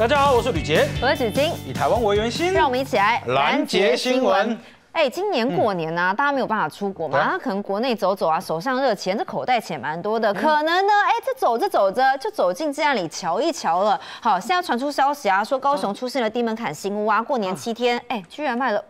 大家好，我是吕杰， 我是子金， 以台湾为圆心， 让我们一起来拦截新闻。 今年过年啊，大家没有办法出国嘛，那可能国内走走啊，手上热钱，这口袋钱蛮多的，可能呢，这走着走着就走进这样里瞧一瞧了。好，现在传出消息啊，说高雄出现了低门槛新屋啊，过年7天，居然卖了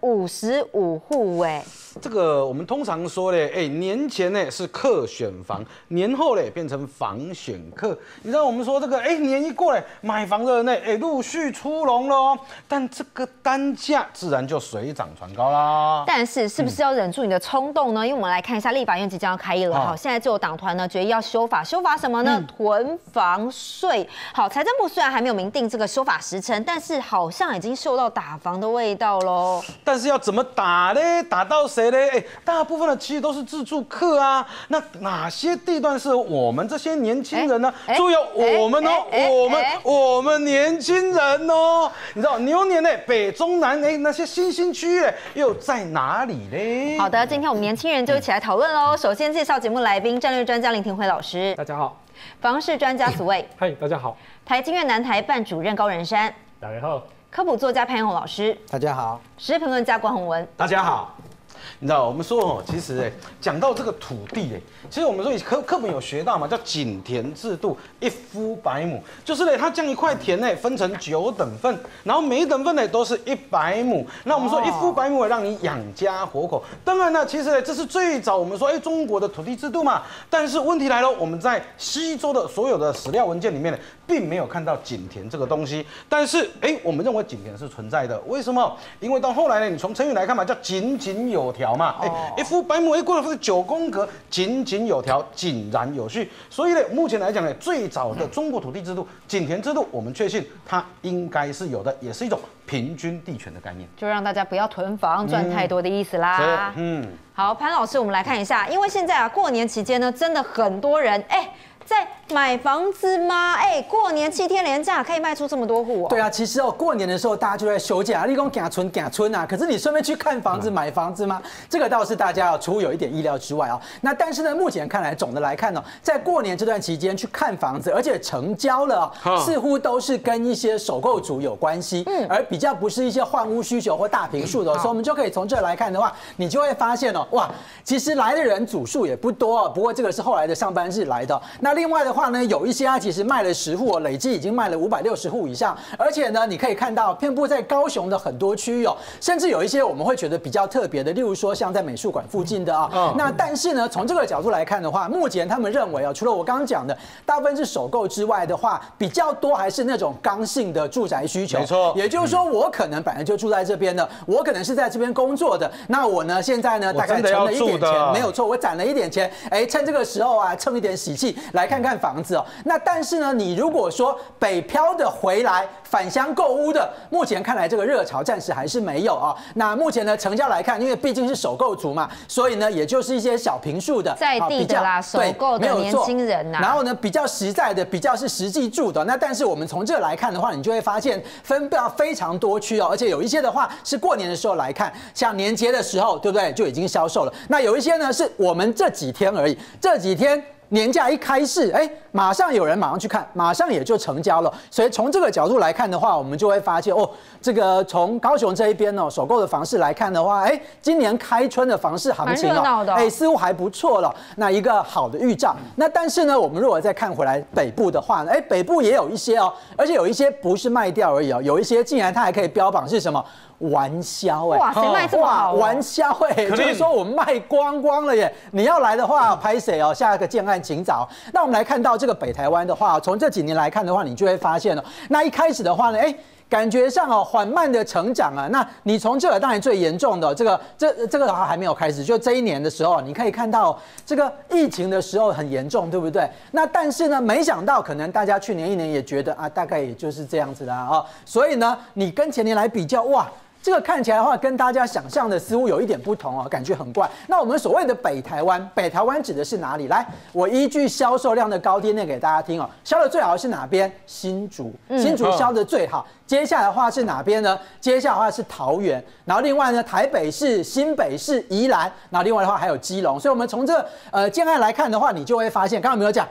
55户这个我们通常说嘞，年前呢是客选房，年后嘞变成房选客。你知道我们说这个，年一过来，买房的人呢，陆续出笼了哦。但这个单价自然就水涨船高啦。 但是是不是要忍住你的冲动呢？因为我们来看一下，立法院即将要开议了。好，现在就有党团呢决议要修法，修法什么呢？囤房税。好，财政部虽然还没有明定这个修法时程，但是好像已经嗅到打房的味道喽。 但是要怎么打呢？打到谁？大部分的其实都是自住客啊。那哪些地段是我们这些年轻人呢？注意我们哦，我们年轻人哦。你知道牛年呢，北中南那些新兴区域又在哪里呢？ 好的，今天我们年轻人就一起来讨论喽。首先介绍节目来宾，战略专家林廷辉老师， 大家好； 房市专家苏卫， 嗨，大家好； 台经院南台办主任高仁山， 大家好； 科普作家潘彦宏老师， 大家好； 时事评论家关宏文， 大家好。你知道我们说哦，其实讲到这个土地其实我们说课本有学到嘛，叫井田制度，1夫100亩，就是它将一块田分成9等份，然后每一等份都是100亩。那我们说1夫100亩让你养家活口。当然呢，其实这是最早我们说中国的土地制度嘛。但是问题来了，我们在西周的所有的史料文件里面并没有看到井田这个东西。但是我们认为井田是存在的，为什么？因为到后来呢，你从成语来看嘛，叫井井有条嘛。1夫100亩，过了是9宫格，井井有条，井然有序。所以呢，目前来讲呢，最早的中国土地制度井田制度，我们确信它应该是有的，也是一种平均地权的概念， 就让大家不要囤房赚太多的意思啦。好，潘老师，我们来看一下，因为现在啊，过年期间呢，真的很多人在买房子吗？过年7天连假可以卖出这么多户哦。 对啊，其实过年的时候大家就在休假，立功赶村啊。可是你顺便去看房子、买房子吗？这个倒是大家出乎有一点意料之外啊。那但是呢，目前看来，总的来看呢，在过年这段期间去看房子，而且成交了，似乎都是跟一些首购族有关系，而比较不是一些换屋需求或大坪数的。所以我们就可以从这来看的话，你就会发现哇，其实来的人组数也不多，不过这个是后来的上班日来的。那另外的话呢，有一些其实卖了10户累计已经卖了560户以上，而且呢，你可以看到遍布在高雄的很多区域甚至有一些我们会觉得比较特别的，例如说像在美术馆附近的那但是呢，从这个角度来看的话，目前他们认为除了我刚刚讲的大部分是首购之外的话，比较多还是那种刚性的住宅需求。 没错， 也就是说，我可能本来就住在这边的，我可能是在这边工作的，那我呢现在呢大概存了一点钱，没有错，我攒了一点钱，趁这个时候啊蹭一点喜气来看看房子那但是呢，你如果说北漂的回来返乡购屋的，目前看来这个热潮暂时还是没有那目前呢成交来看，因为毕竟是首购族嘛，所以呢也就是一些小坪数的在地的啦，首购的年轻人然后呢比较实在的，比较是实际住的。那但是我们从这来看的话，你就会发现分布非常多区而且有一些的话是过年的时候来看，像年节的时候，对不对？就已经销售了。那有一些呢是我们这几天而已，这几天年假一开市，马上有人马上去看，马上也就成交了。所以从这个角度来看的话，我们就会发现这个从高雄这一边首购的房市来看的话，今年开春的房市行情似乎还不错了。那一个好的预兆。那但是呢，我们如果再看回来北部的话呢，北部也有一些而且有一些不是卖掉而已有一些竟然它还可以标榜是什么？完销哇，谁卖这么好？ 完销就是说我卖光光了耶！你要来的话，拍谁下一个建案请早。那我们来看到这个北台湾的话，从这几年来看的话，你就会发现那一开始的话呢，感觉上缓慢的成长啊。那你从这个当然最严重的这个还没有开始，就这一年的时候，你可以看到这个疫情的时候很严重，对不对？那但是呢，没想到可能大家去年1年也觉得大概也就是这样子啦所以呢，你跟前年来比较，哇！这个看起来的话，跟大家想象的似乎有一点不同感觉很怪。那我们所谓的北台湾，北台湾指的是哪里？来，我依据销售量的高低念给大家听销的最好是哪边？新竹，新竹销的最好。接下来的话是哪边呢？接下来的话是桃园，然后另外呢，台北市、新北市、宜兰，然后另外的话还有基隆。所以我们从这建案来看的话，你就会发现，刚刚有没有讲？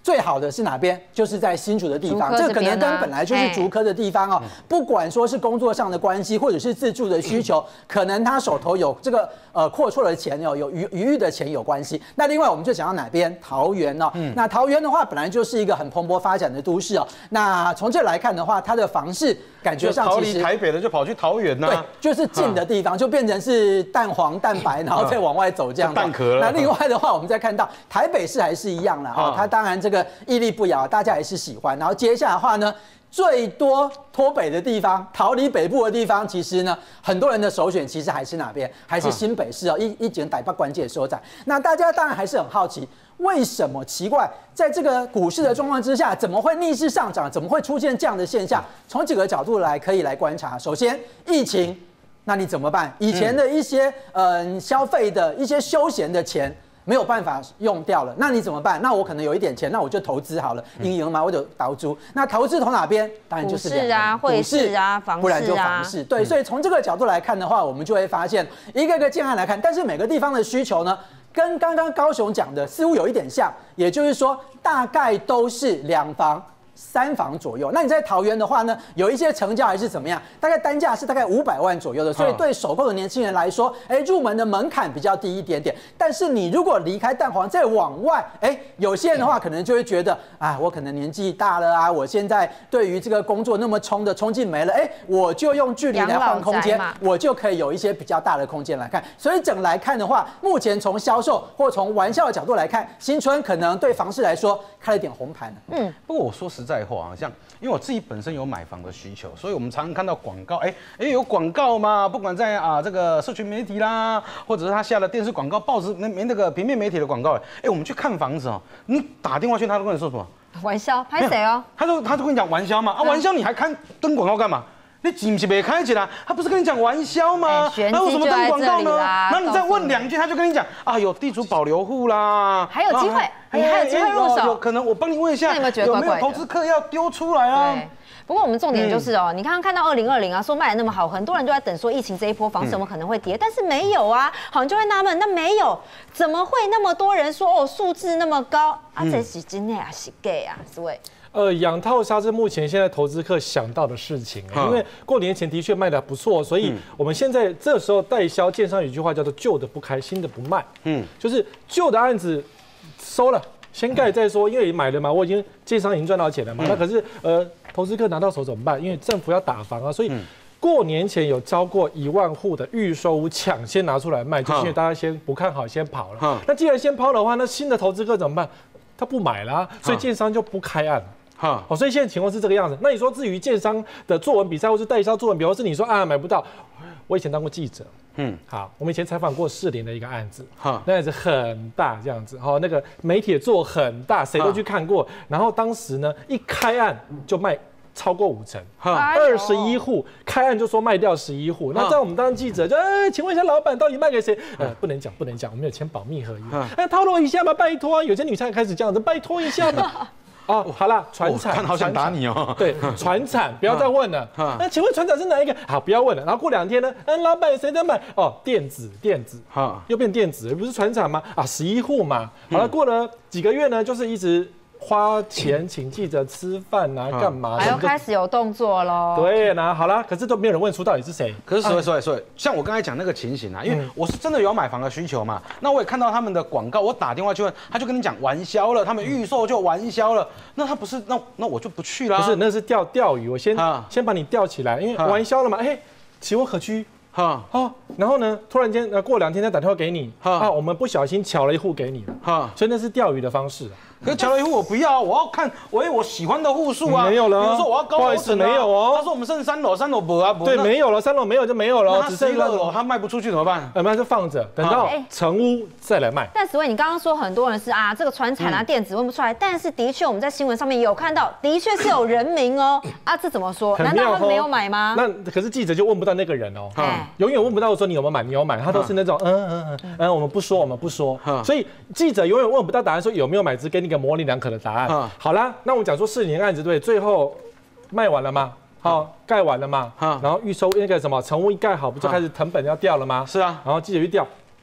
最好的是哪边？就是在新竹的地方，这可能跟本来就是竹科的地方哦。不管说是工作上的关系，或者是自住的需求，可能他手头有这个阔绰的钱有余裕的钱有关系。那另外我们就讲到哪边？桃园哦。那桃园的话，本来就是一个很蓬勃发展的都市哦。那从这来看的话，它的房市感觉上逃离台北的就跑去桃园呐， 对，就是近的地方就变成是淡黄淡白，然后再往外走这样子。 蛋壳了。 那另外的话，我们再看到台北市还是一样啦，哦，它当然这个屹立不摇，大家也是喜欢。然后接下来的话呢，最多脱北的地方，逃离北部的地方，其实呢，很多人的首选其实还是哪边？还是新北市哦，一景台北关键所在。那大家当然还是很好奇，为什么奇怪，在这个股市的状况之下，怎么会逆势上涨？怎么会出现这样的现象？从几个角度可以来观察。首先，疫情，那你怎么办？以前的一些消费的一些休闲的钱。没有办法用掉了，那你怎么办？那我可能有一点钱，那我就投资好了，营嘛，我就投资。那投资投哪边？当然就是股市啊、汇市啊、房市啊， 不然就房市。对，所以从这个角度来看的话，我们就会发现一个个建案来看，但是每个地方的需求呢，跟刚刚高雄讲的似乎有一点像，也就是说，大概都是2房。3房左右，那你在桃园的话呢，有一些成交还是怎么样？大概单价是大概500万左右的，所以对首购的年轻人来说，入门的门槛比较低一点点。但是你如果离开蛋黄再往外，有些人的话可能就会觉得，啊，我可能年纪大了啊，我现在对于这个工作那么冲劲没了，我就用距离来换空间，我就可以有一些比较大的空间来看。所以整来看的话，目前从销售或从玩笑的角度来看，新春可能对房市来说开了点红盘。 不过我说实在话啊，像因为我自己本身有买房的需求，所以我们常常看到广告，有广告嘛，不管在这个社群媒体啦，或者是他下的电视广告、报纸那个平面媒体的广告，我们去看房子哦，你打电话去，他都跟你说什么？ 玩笑，拍谁哦？ 他就跟你讲玩笑嘛，玩笑你还看登广告干嘛？你是不是没开起来？他不是跟你讲玩笑吗？ 那为什么登广告呢？ 那你再问2句，他就跟你讲啊，有地主保留户啦， 还有机会，你还有机会入手。 有可能我帮你问一下，有没有投资客要丢出来啊？ 对。不过我们重点就是你刚刚看到2020啊，说卖的那么好，很多人都在等说疫情这一波房市有没有可能会跌，但是没有啊，好，你就会纳闷，那没有，怎么会那么多人说数字那么高啊？这是真的啊，是假啊，是喂。 养套杀是目前现在投资客想到的事情，因为过年前的确卖得不错，所以我们现在这时候代销建商有一句话叫做旧的不开，新的不卖，就是旧的案子收了。先盖再说，因为买了嘛，我已经建商已经赚到钱了嘛。那可是投资客拿到手怎么办？因为政府要打房啊，所以过年前有超过1万户的预售屋抢先拿出来卖，就是因为大家先不看好，先跑了。那既然先抛的话，那新的投资客怎么办？他不买啦，所以建商就不开案。所以现在情况是这个样子。那你说至于建商的作文比赛，或是代销作文比赛，或是你说买不到，我以前当过记者。好，我们以前采访过士林的一个案子，那案子很大这样子，那个媒体也做很大，谁都去看过。然后当时呢，一开案就卖超过50%， 21户开案就说卖掉11户。那在我们当记者就请问一下老板到底卖给谁？不能讲，我们有签保密合约。透露一下嘛，拜托啊！有些女生开始这样子，拜托一下嘛。好啦，传产， 好想打你哦。 对，传产，不要再问了。那请问传产是哪一个？好，不要问了。然后过2天呢？老板谁在买？电子，又变电子，不是传产吗？11户嘛。好了，过了几个月呢，就是一直花钱请记者吃饭啊，干嘛？ 还要开始有动作喽。 对，那好了，可是都没有人问出到底是谁。 可是所以，像我刚才讲那个情形啊，因为我是真的有买房的需求嘛，那我也看到他们的广告，我打电话去问，他就跟你讲完销了，他们预售就完销了，那他不是那我就不去啦。 不是，那是钓鱼，我先把你钓起来，因为完销了嘛，情有可居。然后呢？突然间，过2天再打电话给你，我们不小心巧了一户给你了，所以那是钓鱼的方式。 可是巧了一户我不要，我要看我喜欢的户数啊。 没有了， 比如说我要高楼层， 没有哦。 他说我们剩3楼，3楼不啊不。 对，没有了，3楼没有就没有了， 只剩2楼，他卖不出去怎么办？ 那就放着，等到成屋再来卖。 但史伟，你刚刚说很多人是这个传产电子问不出来，但是的确我们在新闻上面有看到，的确是有人名哦。这怎么说？难道他们没有买吗？ 那可是记者就问不到那个人哦，永远问不到说你有没有买，你有买，他都是那种我们不说，所以记者永远问不到答案，说有没有买，只给你个模棱两可的答案。好啦，那我们讲说士林案子对，最后卖完了吗？盖完了吗？然后预收那个什么成屋一盖好，不就开始成本要掉了吗？ 是啊， 然后记者去调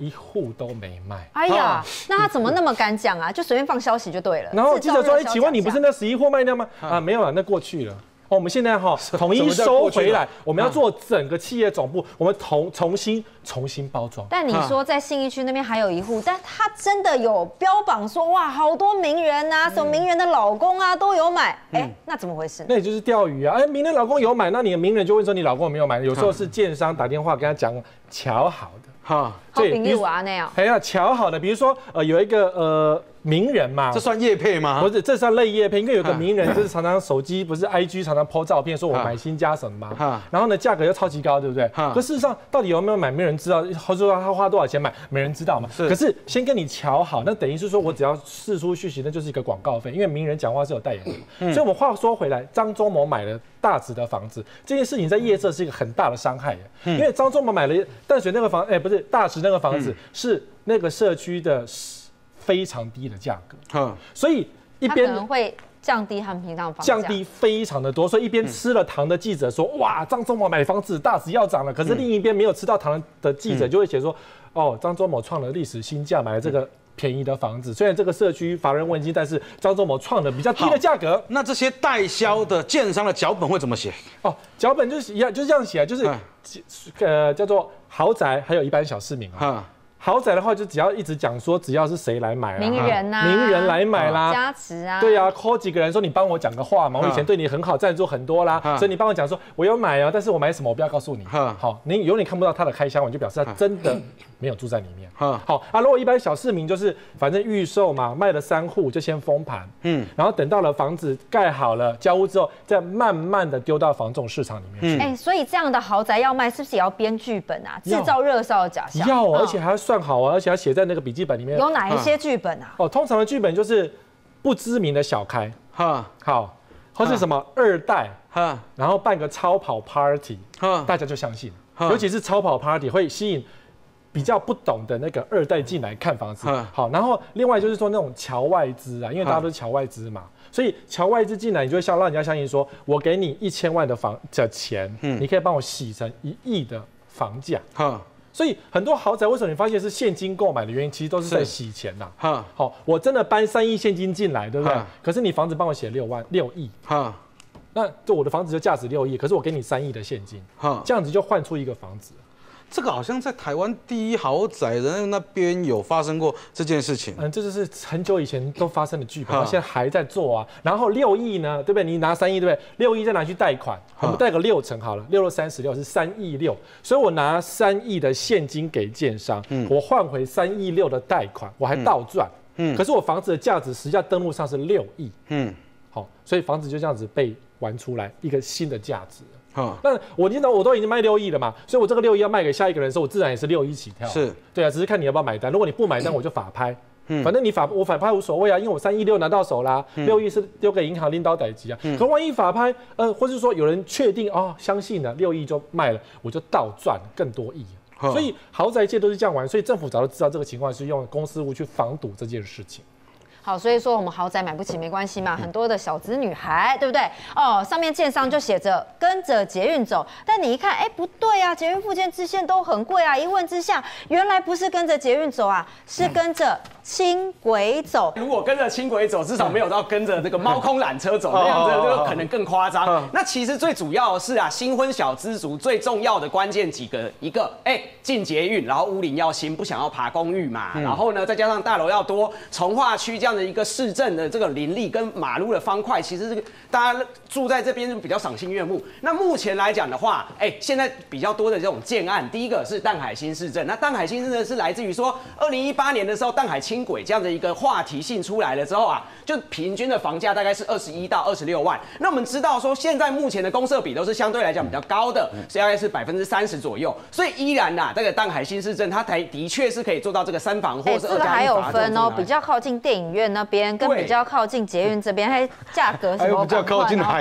一户都没卖。 哎呀，那他怎么那么敢讲啊？就随便放消息就对了。 然后记者说：“请问你不是那11户卖掉吗？”啊，没有了，那过去了。我们现在统一收回来，我们要做整个企业总部，我们重新包装。 但你说在信义区那边还有一户，但他真的有标榜说哇，好多名人啊，什么名人的老公啊都有买，那怎么回事？ 那也就是钓鱼啊！名人老公有买，那你的名人就问说你老公有没有买？有时候是建商打电话跟他讲瞧好的， 好朋友啊那样， 还要瞧好的，比如说有一个名人嘛， 这算业配吗？ 不是，这算类业配，因为有个名人就是常常手机不是 IG 常常 po 照片，说我买新家什么嘛，然后呢价格又超级高，对不对？可事实上到底有没有买，没人知道，或者说他花多少钱买，没人知道嘛。可是先跟你瞧好，那等于是说我只要释出讯息，那就是一个广告费，因为名人讲话是有代言的。所以我们话说回来，张忠谋买了大直的房子，这件事情在业界是一个很大的伤害，因为张忠谋买了淡水那个房，不是大直那个房子是那个社区的非常低的价格，所以一边可能会降低他们平常房价， 降低非常的多，所以一边吃了糖的记者说，哇，张忠谋买房子大直要涨了，可是另一边没有吃到糖的记者就会写说，哦，张忠谋创了历史新价，买了这个便宜的房子，虽然这个社区乏人问津，但是张忠谋创了比较低的价格。 那这些代销的建商的脚本会怎么写？ 脚本就是一样，就是这样写，就是叫做豪宅，还有一般小市民啊。豪宅的话，就只要一直讲说，只要是谁来买啦， 名人呐， 名人来买啦， 加持啊， 对啊 call 几个人说你帮我讲个话嘛，我以前对你很好，赞助很多啦，所以你帮我讲说我有买啊，但是我买什么我不要告诉你。好，你永远看不到他的开箱，我就表示他真的没有住在里面。好啊，如果一般小市民就是反正预售嘛，卖了3户就先封盘，然后等到了房子盖好了交屋之后，再慢慢的丢到房仲市场里面去。 所以这样的豪宅要卖，是不是也要编剧本啊？制造热销的假象。 要，而且还要算好啊，而且要写在那个笔记本里面。 有哪一些剧本啊？ 通常的剧本就是不知名的小开，好，或是什么2代，然后办个超跑 party，大家就相信，尤其是超跑 party 会吸引比较不懂的那个2代进来看房子。好，然后另外就是说那种侨外资啊，因为大家都是侨外资嘛，所以侨外资进来，你就会让人家相信说，我给你1000万的钱，你可以帮我洗成1亿的房价。所以很多豪宅为什么你发现是现金购买的原因，其实都是在洗钱呐。好，我真的搬3亿现金进来，对不对？可是你房子帮我写6亿，那就我的房子就价值6亿，可是我给你3亿的现金，这样子就换出一个房子。 这个好像在台湾第一豪宅的那边有发生过这件事情。 这就是很久以前都发生的剧本，现在还在做啊。然后6亿呢，对不对？你拿3亿，对不对？6亿再拿去贷款，我们贷个6成好了，6、6、36是3亿6，所以我拿3亿的现金给建商，我换回3亿6的贷款，我还倒赚。可是我房子的价值实际上登录上是6亿。好，所以房子就这样子被玩出来一个新的价值。那我都已经卖6亿了嘛，所以我这个6亿要卖给下一个人的时候，我自然也是6亿起跳。是，对啊，只是看你要不要买单。如果你不买单，我就法拍。反正我法拍无所谓啊，因为我3亿6拿到手啦，6亿是丢给银行拎刀逮鸡啊。可万一法拍，或是说有人确定相信了6亿就卖了，我就倒赚更多亿。所以豪宅界都是这样玩，所以政府早就知道这个情况，是用公司屋去防堵这件事情。 好，所以说我们豪宅买不起没关系嘛，很多的小资女孩，对不对？上面建商就写着跟着捷运走，但你一看，不对啊，捷运附件支线都很贵啊。一问之下，原来不是跟着捷运走啊，是跟着轻轨走。 如果跟着轻轨走，至少没有到跟着这个猫空缆车走那样子，就可能更夸张。那其实最主要的是啊，新婚小资族最重要的关键一个，进捷运，然后屋龄要新，不想要爬公寓嘛，然后呢，再加上大楼要多，从化区这样的一个市政的这个林立跟马路的方块，其实这个大家住在这边就比较赏心悦目。那目前来讲的话，现在比较多的这种建案，第一个是淡海新市镇。那淡海新市镇是来自于说2018年的时候，淡海轻轨这样的一个话题性出来了之后啊，就平均的房价大概是21到26万。那我们知道说，现在目前的公设比都是相对来讲比较高的，大概是30%左右。所以依然这个淡海新市镇它的确是可以做到这个3房或是2加1房。 这个还有分比较靠近电影院那边跟比较靠近捷运这边，还价格什么？ 还有比较靠近海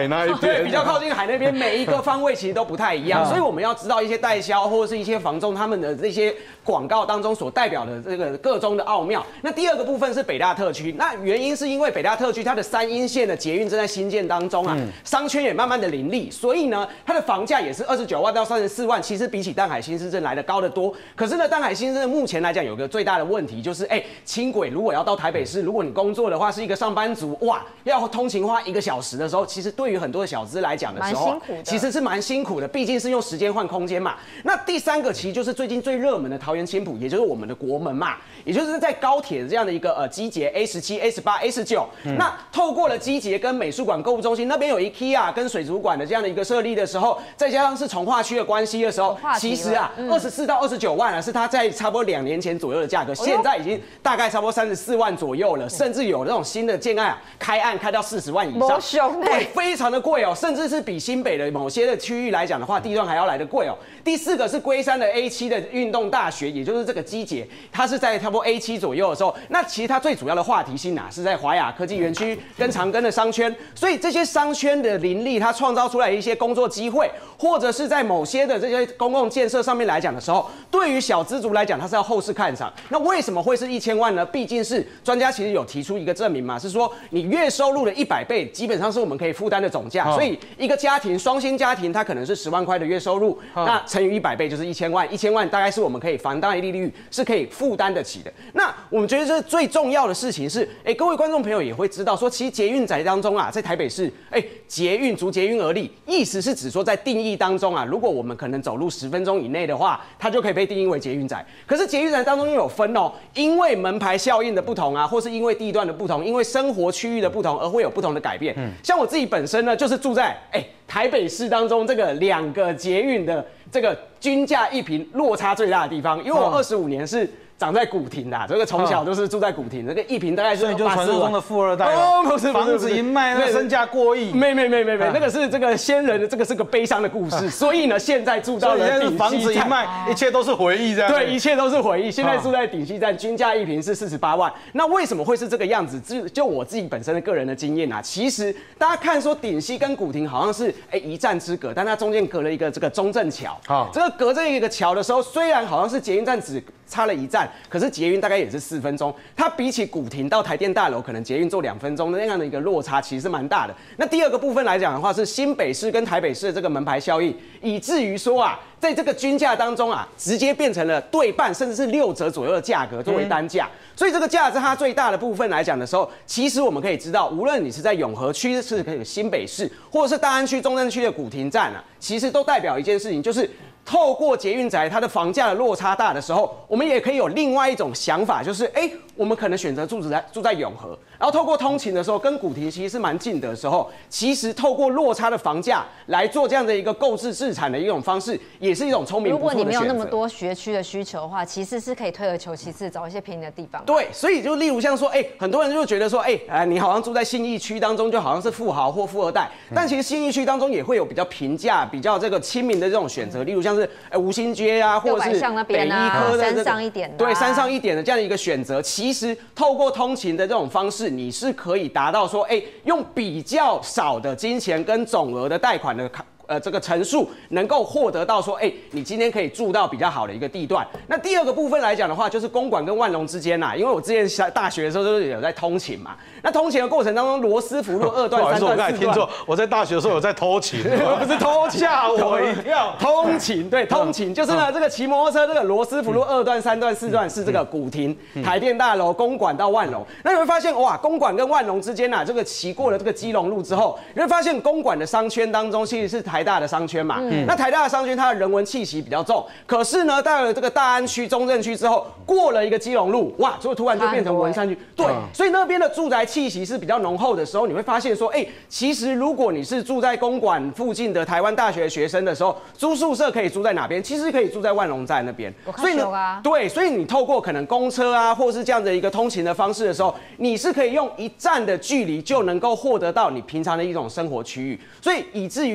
海那一边， 对，比较靠近海那边，每一个方位其实都不太一样，所以我们要知道一些代销或者是一些房仲他们的这些广告当中所代表的这个个中的奥妙。那第二个部分是北大特区，那原因是因为北大特区它的3鶯线的捷运正在新建当中啊，商圈也慢慢的林立，所以呢，它的房价也是29万到34万，其实比起淡海新市镇来的高得多。可是呢，淡海新市镇目前来讲有个最大的问题就是，轻轨如果要到台北市，如果你工作的话是一个上班族，哇，要通勤花1个小时的时候，其实对于很多的小资来讲的时候，其实是蛮辛苦的，毕竟是用时间换空间嘛。那第3个其实就是最近最热门的桃园青埔，也就是我们的国门嘛，也就是在高铁的这样的一个机捷 A17、A18、A19，那透过了机捷跟美术馆购物中心那边有 IKEA 跟水族馆的这样的一个设立的时候，再加上是从化区的关系的时候，其实啊，24到29万啊，是它在差不多2年前左右的价格，现在已经大概差不多34万左右了，甚至有那种新的建案开案开到40万以上，对，非常的贵哦，甚至是比新北的某些的区域来讲的话，地段还要来得贵哦。第4个是龟山的 A7的运动大学，也就是这个机捷，它是在差不多 A7左右的时候，那其实它最主要的话题性啊是在华雅科技园区跟长庚的商圈，所以这些商圈的林立，它创造出来一些工作机会，或者是在某些的这些公共建设上面来讲的时候，对于小资族来讲，它是要后市看涨。那为什么会是1000万呢？毕竟是专家其实有提出一个证明嘛，是说你月收入的100倍，基本上是我们可以负担的总价。所以一个家庭双薪家庭，它可能是10万块的月收入，那乘以100倍就是1000万，1000万大概是我们可以房贷利率是可以负担得起的。那我们觉得这最重要的事情是，各位观众朋友也会知道说，其实捷运宅当中啊，在台北市，捷运逐捷运而立，意思是指说在定义当中啊，如果我们可能走路10分钟以内的话，它就可以被定义为捷运宅。可是捷运宅当中又有分哦，因为门牌效应的不同啊，或是因为地段的不同，因为生活区域的不同，而会有不同的改变。像我自己本身呢，就是住在台北市当中这个2个捷运的这个均价一坪落差最大的地方，因为我25年是长在古亭的，这个从小就是住在古亭，这个一坪大概是80万。 就传说中的富二代不是房子一卖，那身价过亿。 没，那个是这个先人的，这个是个悲伤的故事。所以呢，现在住到了顶溪站， 房子一卖，一切都是回忆，这样。 对，一切都是回忆。现在住在顶溪站，均价一坪是48万。那为什么会是这个样子？就我自己本身的个人的经验啊，其实大家看说顶溪跟古亭好像是一站之隔，但它中间隔了一个这个中正桥。这个隔这一个桥的时候，虽然好像是捷运站只差了1站，可是捷运大概也是4分钟。它比起古亭到台电大楼，可能捷运坐2分钟的那样的一个落差，其实是蛮大的。那第2个部分来讲的话，是新北市跟台北市的这个门牌效应，以至于说啊，在这个均价当中啊，直接变成了对半甚至是6折左右的价格作为单价。所以这个价是它最大的部分来讲的时候，其实我们可以知道，无论你是在永和区是新北市，或者是大安区、中正区的古亭站啊，其实都代表一件事情，就是透过捷运宅它的房价的落差大的时候，我们也可以有另外一种想法，就是我们可能选择住在永和，然后透过通勤的时候跟古亭其实是蛮近的时候，其实透过落差的房价来做这样的一个购置自产的一种方式，也是一种聪明不错的选择。 如果你没有那么多学区的需求的话，其实是可以退而求其次，找一些便宜的地方。 对，所以就例如像说，很多人就觉得说，你好像住在信义区当中，就好像是富豪或富二代，但其实信义区当中也会有比较平价、比较这个亲民的这种选择，例如像是吴兴街啊，或者是北医科的山上一点的， 对，山上一点的这样的一个选择，其实透过通勤的这种方式，你是可以达到说，用比较少的金钱跟总额的贷款的这个陈述能够获得到说，你今天可以住到比较好的一个地段。那第2个部分来讲的话，就是公馆跟万隆之间啦，因为我之前大学的时候就是有在通勤嘛。那通勤的过程当中，罗斯福路2段、3段、4段， 我刚才听错，我在大学的时候有在偷情， 不是偷情， 吓我一跳。 通勤，对，通勤就是呢，这个骑摩托车，这个罗斯福路2段、3段、4段是这个古亭、台电大楼、公馆到万隆。那你会发现，哇，公馆跟万隆之间啊，这个骑过了这个基隆路之后，你会发现公馆的商圈当中其实是台大的商圈嘛。那台大的商圈它的人文气息比较重，可是呢，到了这个大安区、中正区之后，过了一个基隆路，哇，就突然就变成文山区。对，所以那边的住宅气息是比较浓厚的时候，你会发现说，其实如果你是住在公馆附近的台湾大学学生的时候，租宿舍可以租在哪边？其实可以住在万隆站那边。 所以呢， 对，所以你透过可能公车啊，或是这样的一个通勤的方式的时候，你是可以用1站的距离就能够获得到你平常的一种生活区域。所以以至于此的时候，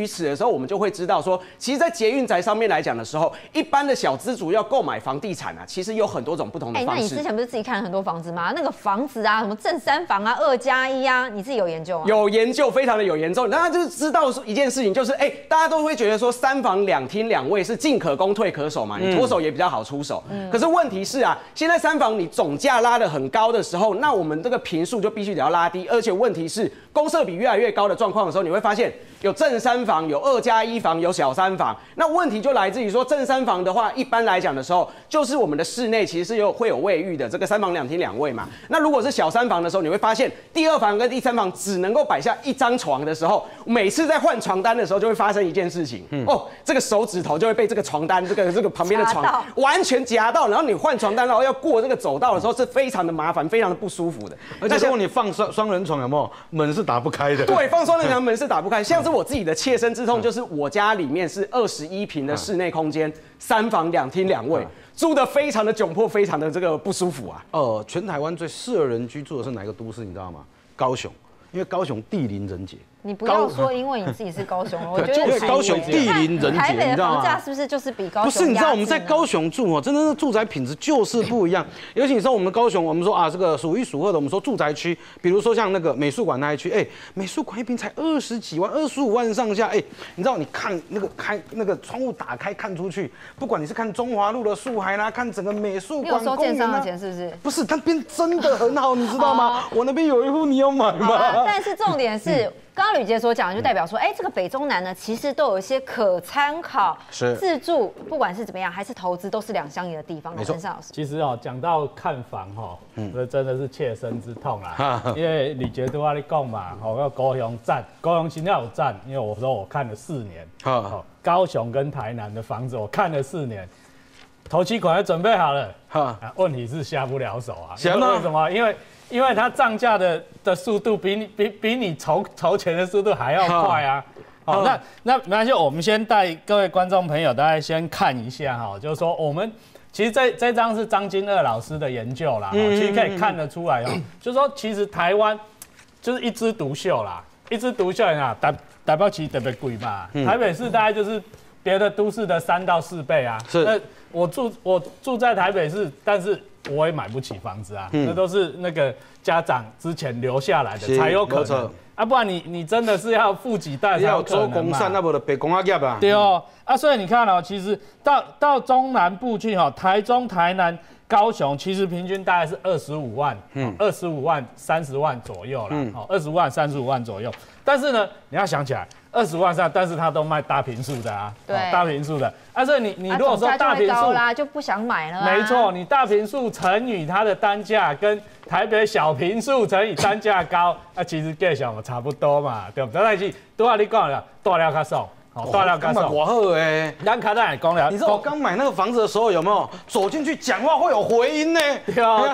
候，我们就会知道说，其实，在捷运宅上面来讲的时候，一般的小资族要购买房地产啊，其实有很多种不同的方式。 那你之前不是自己看了很多房子吗？那个房子啊，什么正三房啊、2+1啊，你自己有研究吗？ 有研究，非常的有研究。大家就知道说一件事情，就是大家都会觉得说3房2厅2卫是进可攻退可守嘛，你脱手也比较好出手。可是问题是啊，现在3房你总价拉得很高的时候，那我们这个坪数就必须得要拉低，而且问题是公设比越来越高的状况的时候，你会发现有正3房、有2+1房、有小3房。那问题就来自于说正3房的话，一般来讲的时候，就是我们的室内其实是会有卫浴的，这个3房2厅2卫嘛。那如果是小3房的时候，你会发现第2房跟第3房只能够摆下1张床的时候，每次在换床单的时候就会发生一件事情，这个手指头就会被这个床单这个旁边的床完全夹到，然后你换床单，然后要过这个走道的时候是非常的麻烦，非常的不舒服的。 而且如果你放双人床，有没有门是打不开的？ 对，放双人床门是打不开。像是我自己的切身之痛，就是我家里面是21坪的室内空间，3房2厅2卫。住得非常的窘迫，非常的这个不舒服啊。 全台湾最适合人居住的是哪一个都市？你知道吗？高雄，因为高雄地灵人杰。 你不要说，因为你自己是高雄，我觉得因为高雄地灵人杰， 台北的房价是不是就是比高雄？ 不是，你知道我们在高雄住真的是住宅品质就是不一样。尤其你说我们高雄，我们说啊，这个数1数2的，我们说住宅区，比如说像那个美术馆那一区，美术馆一坪才20几万，25万上下，你知道你看那个窗户打开看出去，不管你是看中华路的树海啦，看整个美术馆， 你有收建商的钱是不是？ 不是，那边真的很好，你知道吗？我那边有一户，你要买吗？ 但是重点是。刚刚吕杰所讲的，就代表说，这个北中南呢，其实都有一些可参考。 是自住，不管是怎么样，还是投资，都是两相宜的地方。 没错。 其实讲到看房这真的是切身之痛啦。因为吕杰都跟你讲嘛，要高雄站，高雄现在有站，因为我说我看了4年。高雄跟台南的房子我看了4年，头期款也准备好了。问题是下不了手啊。为什么？因为它涨价的速度比你筹钱的速度还要快啊！好，那没关系，我们先带各位观众朋友，大家先看一下就是说我们其实这张是张金锷老师的研究啦，其实可以看得出来就是说其实台湾就是一枝独秀啦，一枝独秀台北其实特别贵嘛，台北市大概就是别的都市的3到4倍啊。是，那我住在台北市，但是我也买不起房子啊，那都是那个家长之前留下来的才有可能啊，不然你真的是要富几代才有可能嘛。要做公善，那不就白公业啊？对所以你看其实到中南部去台中、台南、高雄，其实平均大概是25万，25万、30万左右啦，20万、35万左右。但是呢，你要想起来，20万上，但是他都卖大坪数的啊，对，大坪数的。所以你如果说大坪数啦，就不想买了。 没错，你大坪数乘以它的单价，跟台北小坪数乘以单价高，其实价钱差不多嘛，对不对？但是都要你讲了，大料较爽。大料较爽， 我好咱卡在讲了， 你知道我刚买那个房子的时候有没有走进去讲话会有回音呢？ 对啊，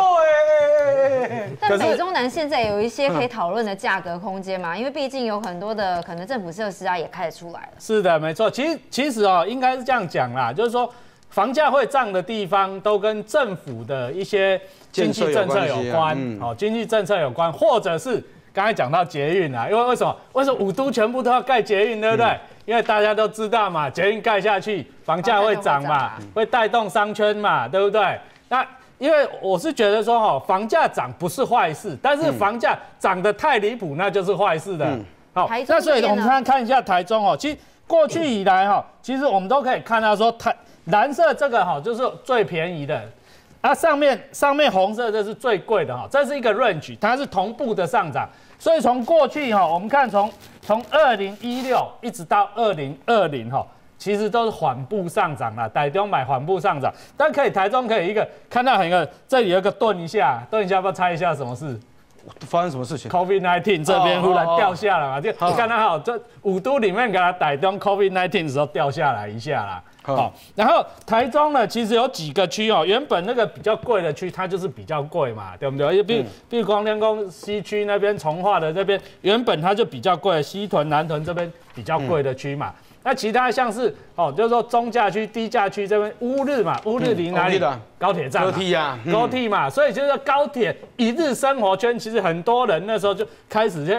但北中南现在有一些可以讨论的价格空间嘛，因为毕竟有很多的可能政府设施也开始出来了。 是的，没错。其实应该是这样讲啦，就是说房价会涨的地方都跟政府的一些经济政策有关，经济政策有关，或者是刚才讲到捷运啊，因为为什么5都全部都要盖捷运，对不对？因为大家都知道嘛，捷运盖下去，房价会涨嘛，会带动商圈嘛，对不对？那因为我是觉得说房价涨不是坏事，但是房价涨得太离谱，那就是坏事的。好，那所以我们看一下台中其实过去以来其实我们都可以看到说蓝色这个就是最便宜的，上面红色这是最贵的这是一个 range， 它是同步的上涨。所以从过去我们看从2016一直到2020其实都是缓步上涨啦，台中买缓步上涨，但台中可以看到这里有一个顿一下，要不要猜一下什么事？ 发生什么事情 ？COVID-19 这边忽然掉下来嘛，就你看到这5都里面给它台中 COVID-19 的时候掉下来一下啦。然后台中呢，其实有几个区原本那个比较贵的区，它就是比较贵嘛，对不对？比如光天宫西区那边、从化的这边，原本它就比较贵，西屯、南屯这边比较贵的区嘛。那其他像是就是说中价区、低价区这边乌日嘛，乌日离哪里？高铁站。高铁嘛，所以就是高铁一日生活圈，其实很多人那时候就开始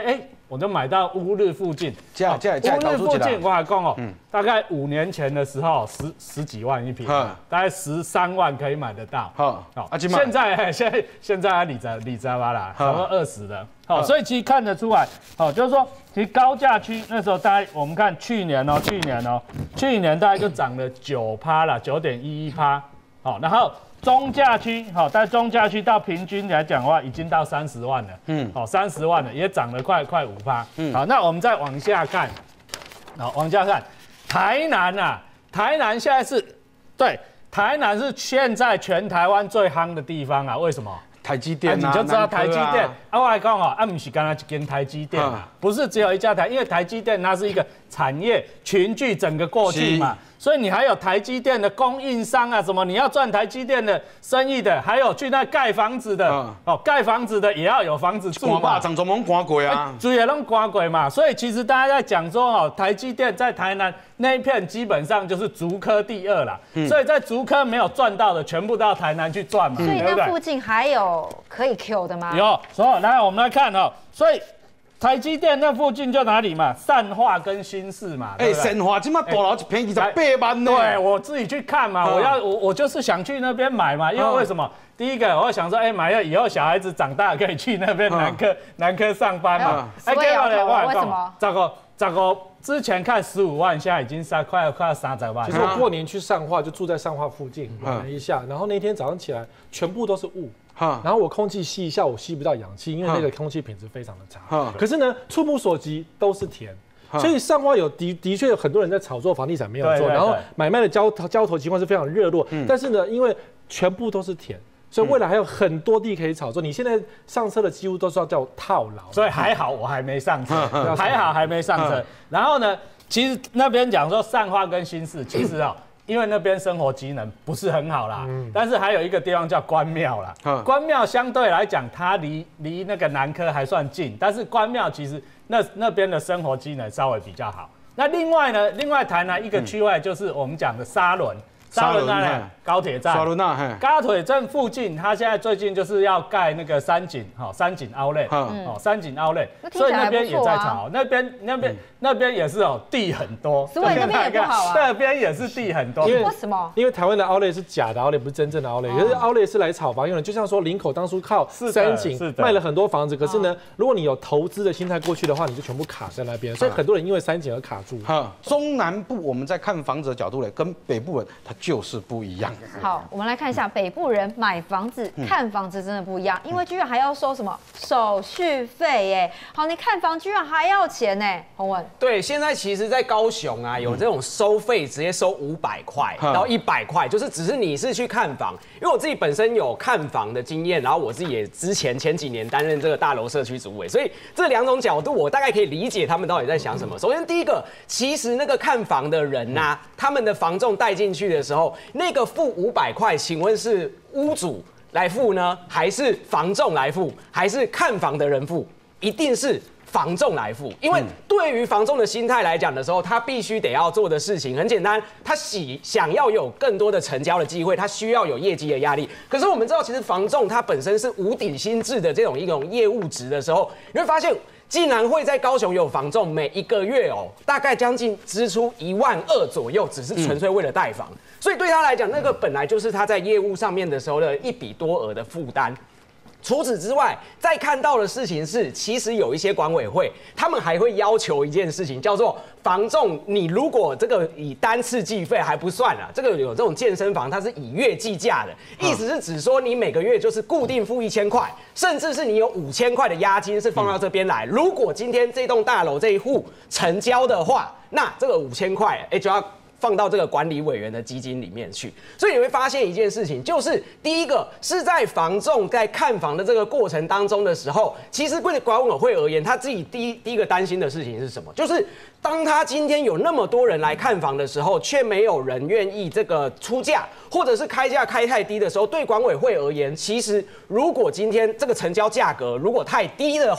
我就买到乌日附近。 这乌日附近我还讲哦，大概5年前的时候十几万一坪，大概13万可以买得到。好，现在你知道吧啦，差不多20了。好，所以其实看得出来，就是说，其实高价区那时候大概我们看去年大概就涨了9%啦，9.11%。好，然后中价区，但中价区到平均来讲的话，已经到30万了。30万了，也涨了快5%。好，那我们再往下看，往下看，台南现在是，对，台南是现在全台湾最夯的地方啊，为什么？ 台积电你就知道台积电。我来讲不是刚才一间台积电啊，不是只有一家因为台积电它是一个产业群聚整个过去嘛，所以你还有台积电的供应商啊，什么你要赚台积电的生意的，还有去那盖房子的，盖房子的也要有房子住嘛， 长怎么赶过啊？ 主也弄赶过嘛，所以其实大家在讲说台积电在台南那一片基本上就是竹科第2啦，所以在竹科没有赚到的，全部到台南去赚嘛， 所以那附近还有可以 Q 的吗？ 有，所以来我们来看所以台积电那附近就哪里嘛，善化跟新市嘛。 善化这么大楼一平28万呢。对， 我自己去看嘛，我就是想去那边买嘛，因为为什么？第一个我想说，买了以后小孩子长大可以去那边南科上班嘛。 结果呢，为什么？ 这个之前看15万，现在已经快要30万。 其实我过年去善化，就住在善化附近玩了一下，然后那天早上起来全部都是雾。然后我空气吸一下，我吸不到氧气，因为那个空气品质非常的差。可是呢，触目所及都是田，所以善化的确有很多人在炒作房地产没有做，然后买卖的交投情况是非常热络。但是呢，因为全部都是田，所以未来还有很多地可以炒作。你现在上车的几乎都是要叫套牢， 所以还好我还没上车，还没上车。然后呢，其实那边讲说善化跟新市，其实因为那边生活机能不是很好啦，但是还有一个地方叫关庙啦。关庙相对来讲，它离那个南科还算近，但是关庙其实那边的生活机能稍微比较好。那另外台南一个区块就是我们讲的沙仑那里高铁站，高铁站附近，它现在最近就是要盖那个三井 Outlet， 三井 Outlet， 所以那边也在炒，那边也是地很多， 所以那边也不好啊， 那边也是地很多， 为什么？ 因为台湾的 Outlet 是假的 Outlet， 不是真正的 Outlet， 可是 Outlet 是来炒房用的，就像说林口当初靠三井卖了很多房子，可是呢，如果你有投资的心态过去的话，你就全部卡在那边，所以很多人因为三井而卡住。 中南部我们在看房子的角度跟北部人他就是不一样。 好，我们来看一下北部人买房子、看房子真的不一样，因为居然还要收什么手续费耶！好，你看房居然还要钱呢，洪文。 对，现在其实，在高雄啊，有这种收费直接收500块到100块，就是只是你是去看房，因为我自己本身有看房的经验，然后我自己也前几年担任这个大楼社区主委，所以这2种角度我大概可以理解他们到底在想什么。首先第一个，其实那个看房的人啊，他们的房仲带进去的时候，那个付500块，请问是屋主来付呢，还是房仲来付，还是看房的人付？一定是房仲来付，因为对于房仲的心态来讲的时候，他必须得要做的事情很简单，他想要有更多的成交的机会，他需要有业绩的压力。可是我们知道，其实房仲它本身是无底薪制的这种一种业务值的时候，你会发现，竟然会在高雄有房仲每一个月大概将近支出1.2万左右，只是纯粹为了贷房。所以对他来讲，那个本来就是他在业务上面的时候的一笔多额的负担。除此之外，再看到的事情是，其实有一些管委会，他们还会要求一件事情，叫做房仲，你如果这个以单次计费还不算啊，这个有这种健身房，它是以月计价的，意思是指说你每个月就是固定付1000块，甚至是你有5000块的押金是放到这边来。如果今天这栋大楼这一户成交的话，那这个5000块，就要放到这个管理委员的基金里面去，所以你会发现一件事情，就是第一个是在房仲在看房的这个过程当中的时候，其实对管委会而言，他自己第一个担心的事情是什么？就是当他今天有那么多人来看房的时候，却没有人愿意这个出价，或者是开价开太低的时候，对管委会而言，其实如果今天这个成交价格如果太低的话，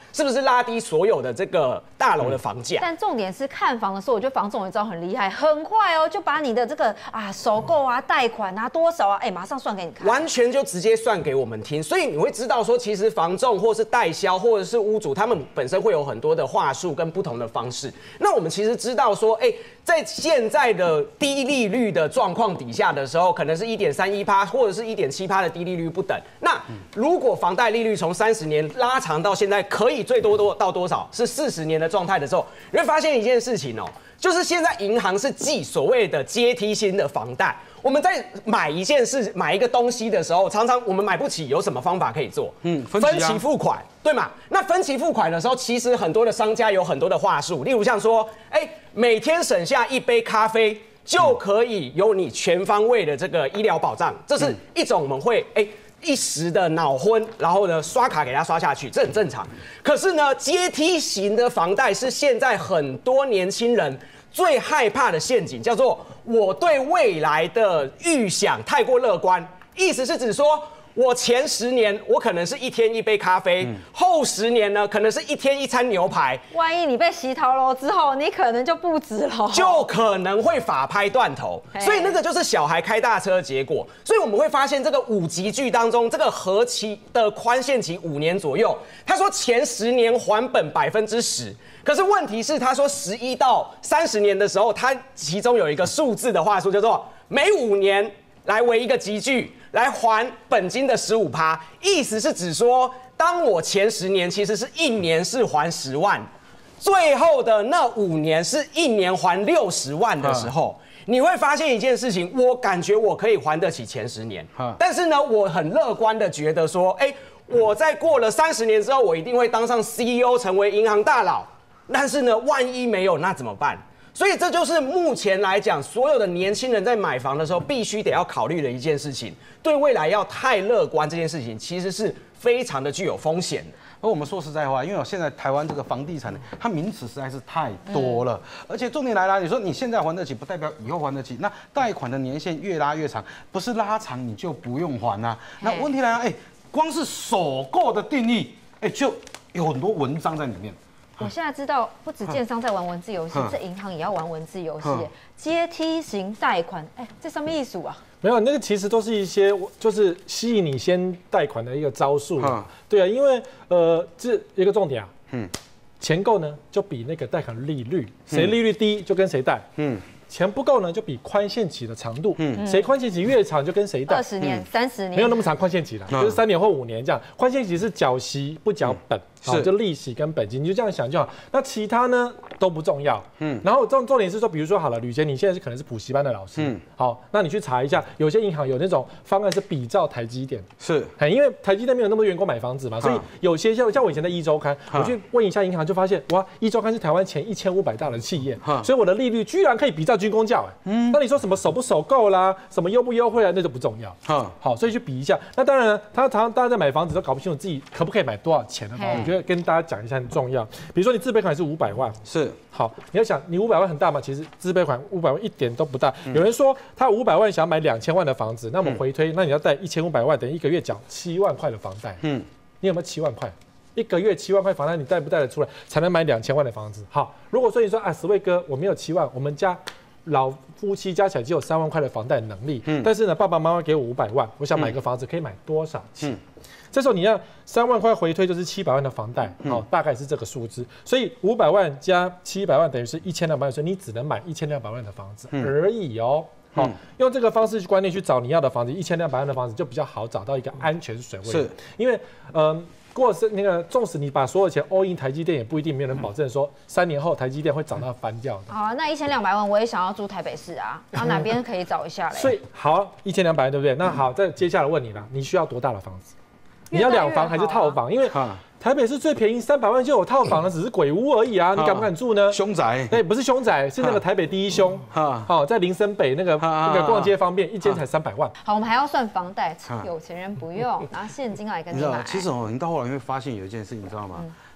是不是拉低所有的这个大楼的房价？ 但重点是看房的时候，我觉得房仲一招很厉害，很快哦，就把你的这个首购啊、贷款啊多少啊，马上算给你看， 完全就直接算给我们听。所以你会知道说，其实房仲或是代销或者是屋主，他们本身会有很多的话术跟不同的方式。那我们其实知道说，在现在的低利率的状况底下的时候，可能是1.31%或者是1.7%的低利率不等。那如果房贷利率从30年拉长到现在，可以最多到多少？是40年的状态的时候，你会发现一件事情哦，就是现在银行是记所谓的阶梯性的房贷。我们在买一件事、买一个东西的时候，常常我们买不起，有什么方法可以做？分期付款，对吗？那分期付款的时候，其实很多的商家有很多的话术，例如像说，每天省下1杯咖啡就可以有你全方位的这个医疗保障，这是一种我们会一时的脑昏，然后呢刷卡给他刷下去，这很正常。可是呢，阶梯型的房贷是现在很多年轻人最害怕的陷阱，叫做我对未来的预想太过乐观。意思是指说，我前10年我可能是1天1杯咖啡，后10年呢可能是1天1餐牛排。 万一你被洗头了之后，你可能就不止了， 就可能会法拍断头。所以那个就是小孩开大车的结果。所以我们会发现这个5级剧当中，这个合期的宽限期5年左右，他说前10年还本10%。可是问题是，他说11到30年的时候，他其中有一个数字的话术，叫做每5年来为一个集聚来还本金的15%，意思是指说，当我前10年其实是1年是还10万，最后的那5年是1年还60万的时候，你会发现一件事情，我感觉我可以还得起前10年，但是呢，我很乐观的觉得说，我在过了30年之后，我一定会当上 CEO， 成为银行大佬。但是呢，万一没有，那怎么办？所以这就是目前来讲，所有的年轻人在买房的时候，必须得要考虑的一件事情。对未来要太乐观，这件事情其实是非常的具有风险的。 而我们说实在话，因为现在台湾这个房地产它名词实在是太多了，而且重点来了，你说你现在还得起，不代表以后还得起。那贷款的年限越拉越长，不是拉长你就不用还啊。那问题来了，光是首购的定义，就有很多文章在里面。 我现在知道，不止建商在玩文字游戏，这银行也要玩文字游戏。阶梯型贷款，这什么意思啊？ 没有，那个其实都是一些就是吸引你先贷款的一个招数。对啊，因为这一个重点啊，钱够呢就比那个贷款利率，谁利率低就跟谁贷。钱不够呢，就比宽限期的长度，谁宽限期越长就跟谁贷。 20年、30年， 没有那么长宽限期了，就是3年或5年这样。宽限期是缴息不缴本，就利息跟本金，你就这样想就好。那其他呢都不重要。然后重点是说，比如说好了，吕杰，你现在是可能是补习班的老师，好，那你去查一下，有些银行有那种方案是比照台积电， 是， 因为台积电没有那么多员工买房子嘛，所以有些像我以前在1周刊，我去问一下银行，就发现哇，1周刊是台湾前1500大的企业，所以我的利率居然可以比照军公教。那你说什么首不首购啦，什么优不优惠啊，那就不重要。好，所以去比一下。那当然，常常大家在买房子都搞不清楚自己可不可以买多少钱的房子，我觉得跟大家讲一下很重要。比如说你自备款是500万， 是好，你要想你500万很大吗？其实自备款500万一点都不大。有人说他500万想要买2000万的房子，那我们回推，那你要贷1500万，等于1个月缴7万块的房贷。你有没有7万块？1个月7万块房贷，你贷不贷得出来？才能买2000万的房子？好，如果说你说啊，史卫哥，我没有7万，我们家老夫妻加起来只有3万块的房贷能力，但是呢，爸爸妈妈给我500万，我想买个房子可以买多少钱？这时候你要3万块回推就是700万的房贷，大概是这个数字。所以500万加700万等于是1200万，所以你只能买1200万的房子而已哦。好，用这个方式去观念去找你要的房子，1200万的房子就比较好找到一个安全水位。是，因为或者是那个，纵使你把所有钱 all in 台积电，也不一定没有人保证说3年后台积电会涨到翻掉的。 好，那1200万我也想要住台北市啊，然后哪边可以找一下嘞？ 所以好，1200万对不对？那好，再接下来问你了，你需要多大的房子？你要2房还是套房？因为台北是最便宜，300万就有套房了，只是鬼屋而已啊！你敢不敢住呢？ 凶宅？ 对，不是凶宅，是那个台北第一凶。好，在林森北那个逛街方便，一间才300万。 好，我们还要算房贷，有钱人不用拿现金来跟你买。 其实你到后来会发现有一件事，你知道吗？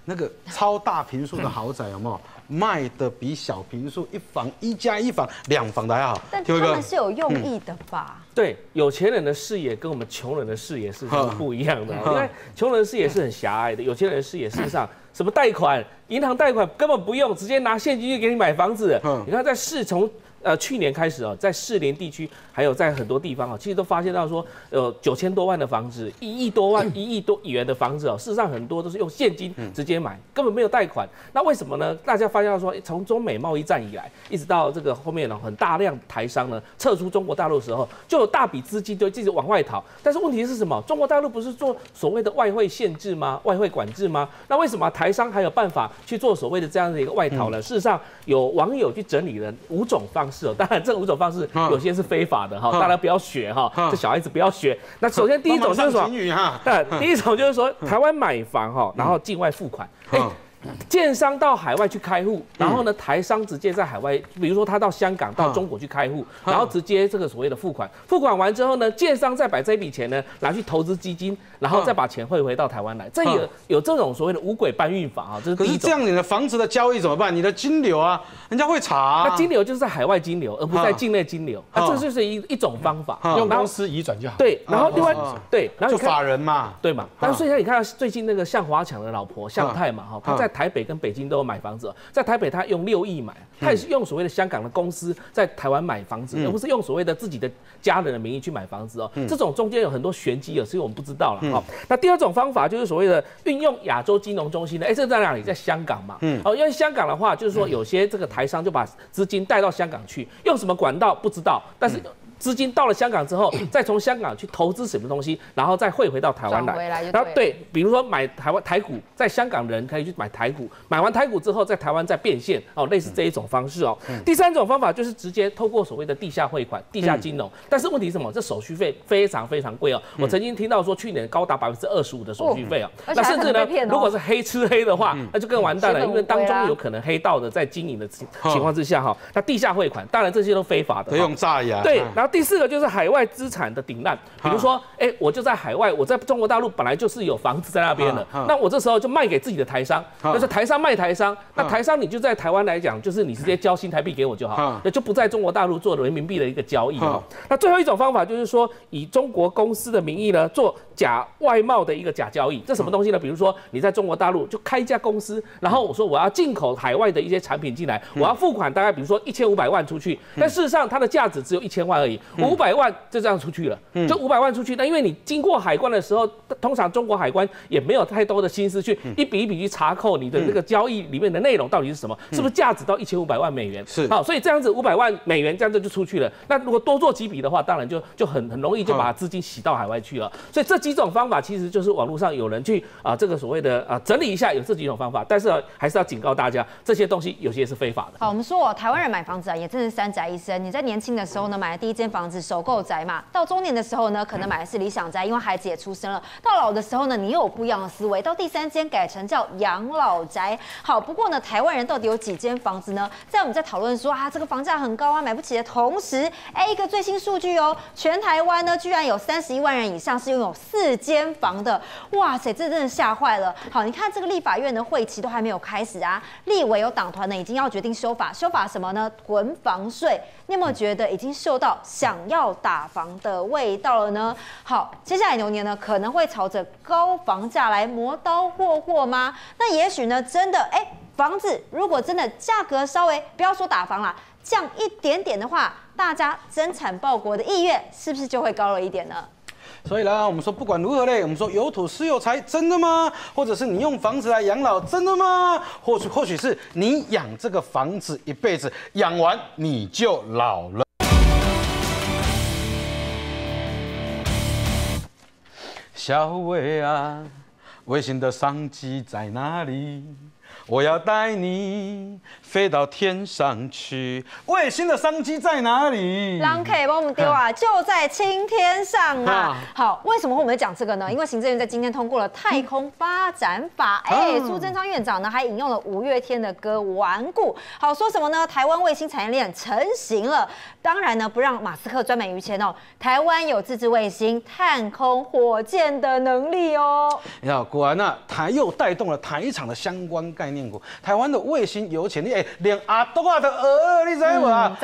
那个超大坪数的豪宅有没有卖的比小坪数1房1加1房2房的还好？ 但他们是有用意的吧？ 对，有钱人的视野跟我们穷人的视野是不一样的。因为穷人的视野是很狭隘的，有钱人的视野事实上什么贷款、银行贷款根本不用，直接拿现金就给你买房子。你看在从去年开始在士林地区还有在很多地方其实都发现到说有9000多万的房子，1亿多元的房子事实上很多都是用现金直接买，根本没有贷款。那为什么呢？大家发现到说，从中美贸易战以来，一直到这个后面很大量台商呢撤出中国大陆的时候，就有大笔资金就一直往外逃。但是问题是什么？中国大陆不是做所谓的外汇限制吗？外汇管制吗？那为什么台商还有办法去做所谓的这样的一个外逃呢？事实上，有网友去整理了5种方式当然这5种方式有些是非法的大家不要学这小孩子不要学。那首先第一种就是说，第一种就是说台湾买房然后境外付款。建商到海外去开户，然后呢，台商直接在海外，比如说他到香港、到中国去开户，然后直接这个所谓的付款，付款完之后呢，建商再把这笔钱呢拿去投资基金，然后再把钱汇回到台湾来。这有这种所谓的五轨搬运法这是第一种。可是这样你的房子的交易怎么办？你的金流人家会查。 那金流就是在海外金流，而不是在境内金流。这就是一种方法， 用公司移转就好。 对，然后另外对，然后就法人嘛， 对嘛。但是所以你看最近那个向华强的老婆向太嘛他在台北跟北京都有买房子，在台北他用6亿买，他也是用所谓的香港的公司在台湾买房子，而不是用所谓的自己的家人的名义去买房子这种中间有很多玄机所以我们不知道了那第二种方法就是所谓的运用亚洲金融中心的，这在哪里？在香港嘛。因为香港的话，就是说有些这个台商就把资金带到香港去，用什么管道不知道，但是资金到了香港之后，再从香港去投资什么东西，然后再汇回到台湾来。然后对，比如说买台股，在香港人可以去买台股，买完台股之后，在台湾再变现类似这一种方式第三种方法就是直接透过所谓的地下汇款、地下金融，但是问题是什么？这手续费非常非常贵我曾经听到说去年高达25%的手续费那甚至呢，如果是黑吃黑的话，那就更完蛋了，因为当中有可能黑道的在经营的情况之下那地下汇款，当然这些都非法的， 可以用诈呀。 对，然后第4个就是海外资产的顶烂，比如说，我就在海外，我在中国大陆本来就是有房子在那边的，那我这时候就卖给自己的台商，就是台商卖台商，那台商你就在台湾来讲，就是你直接交新台币给我就好，那就不在中国大陆做人民币的一个交易那最后一种方法就是说，以中国公司的名义呢做假外贸的一个假交易，这什么东西呢？比如说你在中国大陆就开一家公司，然后我说我要进口海外的一些产品进来，我要付款大概比如说1500万出去，但事实上它的价值只有1000万而已，500万就这样出去了，就500万出去。那因为你经过海关的时候，通常中国海关也没有太多的心思去一笔一笔去查扣你的这个交易里面的内容到底是什么，是不是价值到1500万美元？ 是所以这样子500万美元这样子就出去了。那如果多做几笔的话，当然就很容易就把资金洗到海外去了。所以这几种方法其实就是网络上有人去这个所谓的整理一下有这几种方法，但是还是要警告大家，这些东西有些是非法的。 好，我们说台湾人买房子也真是3宅1生。你在年轻的时候呢，买了第1间房子首购宅嘛，到中年的时候呢，可能买的是理想宅，因为孩子也出生了。到老的时候呢，你又有不一样的思维，到第3间改成叫养老宅。好，不过呢，台湾人到底有几间房子呢？在我们在讨论说这个房价很高买不起的同时，一个最新数据全台湾呢居然有31万人以上是拥有4间房的，哇塞，这真的吓坏了。好，你看这个立法院的会期都还没有开始立委有党团呢已经要决定修法什么呢？囤房税。你有没有觉得已经嗅到想要打房的味道了呢？好，接下来牛年呢可能会朝着高房价来磨刀霍霍吗？那也许呢真的房子如果真的价格稍微不要说打房啦，降一点点的话，大家增产报国的意愿是不是就会高了一点呢？ 所以呢，我们说不管如何嘞，我们说有土是有财，真的吗？或者是你用房子来养老，真的吗？或许是你养这个房子一辈子，养完你就老了。小薇啊，微信的商机在哪里？ 我要带你飞到天上去。卫星的商机在哪里？ 狼 K 帮我们丢啊，就在青天上啊。好，为什么我们会讲这个呢？因为行政院在今天通过了太空发展法。苏贞昌院长呢还引用了五月天的歌《顽固》。好，说什么呢？台湾卫星产业链成型了。当然呢，不让马斯克专美于前哦。台湾有自制卫星、探空、火箭的能力哦。 你看，果然呢，又带动了台厂的相关概念股。台湾的卫星有潜力，连阿多亚的你知道吗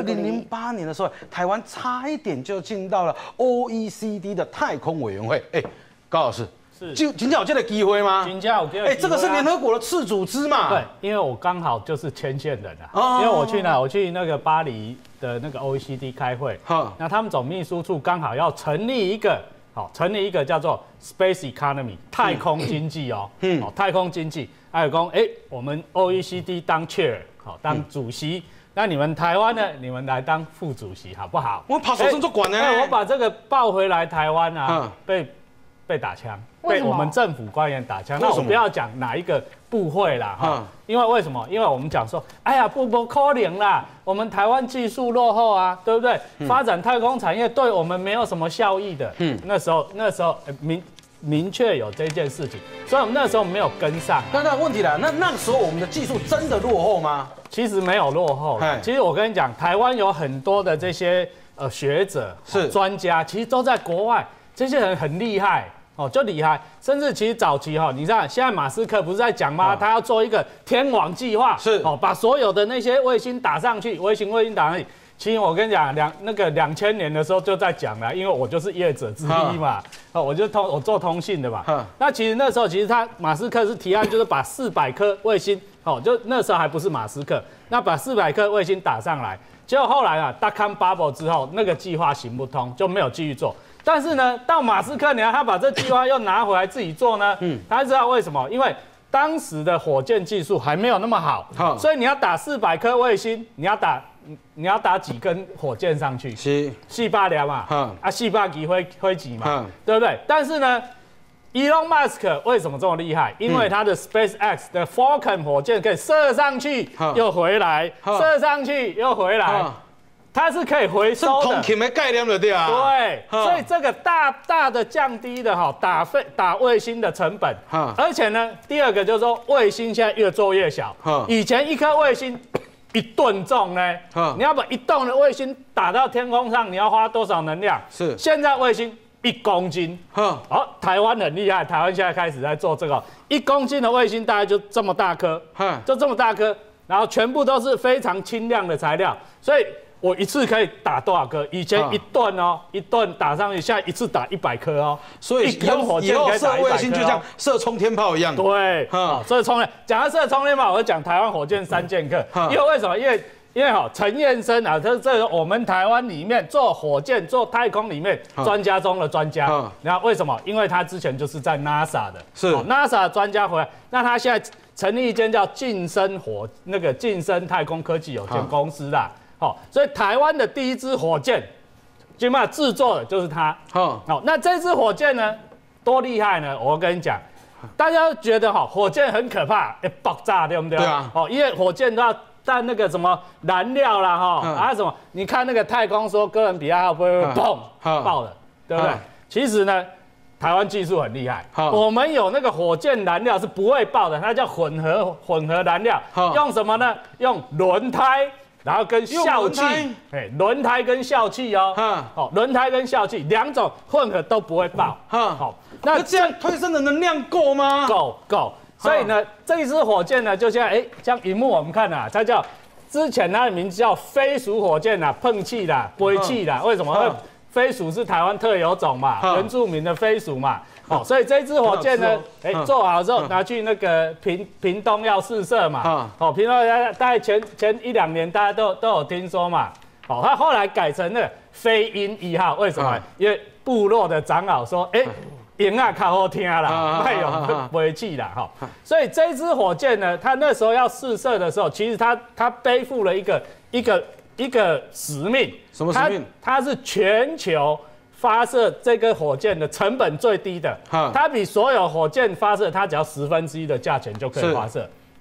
？2008年的时候，台湾差一点就进到了 OECD 的太空委员会。高老师。就今天有这个机会吗？ 今天有这个机会， 这个是联合国的次组织嘛？ 对，因为我刚好就是牵线人啊。因为我去哪？我去那个巴黎的那个 OECD 开会。那他们总秘书处刚好要成立一个叫做 Space Economy 太空经济哦。太空经济，还有说，我们 OECD 当 chair 当主席。那你们台湾呢？你们来当副主席好不好？ 我跑手上做管呢。 我把这个抱回来台湾啊，被打枪。被我们政府官员打枪，那我不要讲哪一个部会啦，因为为什么？因为我们讲说，哎呀，不可能啦，我们台湾技术落后啊，对不对？发展太空产业对我们没有什么效益的。那时候明确有这件事情，所以我们那时候没有跟上。 那问题啦，那时候我们的技术真的落后吗？ 其实没有落后。其实我跟你讲，台湾有很多的这些学者、专家，其实都在国外，这些人很厉害。就厉害，甚至其实早期你看现在马斯克不是在讲吗？他要做一个天网计划，把所有的那些卫星打上去，卫星打上去。其实我跟你讲，2000年的时候就在讲了，因为我就是业者之一嘛，我做通信的嘛。那其实那时候马斯克是提案，就是把400颗卫星，就那时候还不是马斯克，那把400颗卫星打上来，结果后来.com bubble 之后，那个计划行不通，就没有继续做。但是呢，到马斯克，他把这计划又拿回来自己做呢。他知道为什么？因为当时的火箭技术还没有那么好，所以你要打400颗卫星，你要打几根火箭上去？400粒嘛，400支飞机嘛，对不对？但是呢 ，Elon Musk 为什么这么厉害？因为他的 SpaceX 的 Falcon 火箭可以射上去又回来，射上去又回来。它是可以回收的， 是通勤的概念了，对啊。 对，所以这个大的降低了打卫星的成本，而且呢，第二个就是说卫星现在越做越小，以前一颗卫星1吨重呢，你要把1吨的卫星打到天空上，你要花多少能量？是，现在卫星1公斤，好，台湾很厉害，台湾现在开始在做这个1公斤的卫星，大概就这么大颗，就这么大颗，然后全部都是非常轻量的材料，所以我一次可以打多少颗？以前1吨1吨打上去，现在一次打100颗哦。所以一根火箭可以打100颗。射卫星就像射冲天炮一样。 对，所以讲到射冲天炮，我讲台湾火箭3剑客。因为为什么？因为陈彦生啊，这我们台湾里面做火箭、做太空里面专家中的专家。然后为什么？因为他之前就是在 NASA 的，是 NASA 专家回来，那他现在成立一间叫晋升太空科技有限公司啦。所以台湾的第一支火箭，基本上制作的就是它。那这支火箭呢，多厉害呢？我跟你讲，大家都觉得火箭很可怕，爆炸，对不对？对啊。因为火箭都要带那个什么燃料啦，什么？你看那个太空说哥伦比亚号不会砰爆了，对不对？其实呢，台湾技术很厉害，我们有那个火箭燃料是不会爆的，它叫混合燃料，用什么呢？用轮胎。然后跟笑气，轮胎跟笑气轮胎跟笑气2种混合都不会爆。 那这样推升的能量够吗？ 够。所以呢，这一支火箭呢，就像像荧幕我们看啊，它叫之前它的名字叫飞鼠火箭啦，碰气啦，飞气啦。为什么？飞鼠是台湾特有种嘛，原住民的飞鼠嘛。所以这支火箭呢，做好之后拿去那个屏东要试射嘛。屏东大概前1-2年大家都有听说嘛。他后来改成那个飞鹰1号，为什么？因为部落的长老说，鹰啊较好听啦，太有尾气啦。所以这支火箭呢，它那时候要试射的时候，其实它背负了一个使命。什么使命？它是全球发射这个火箭的成本最低的，它比所有火箭发射，它只要1/10的价钱就可以发射。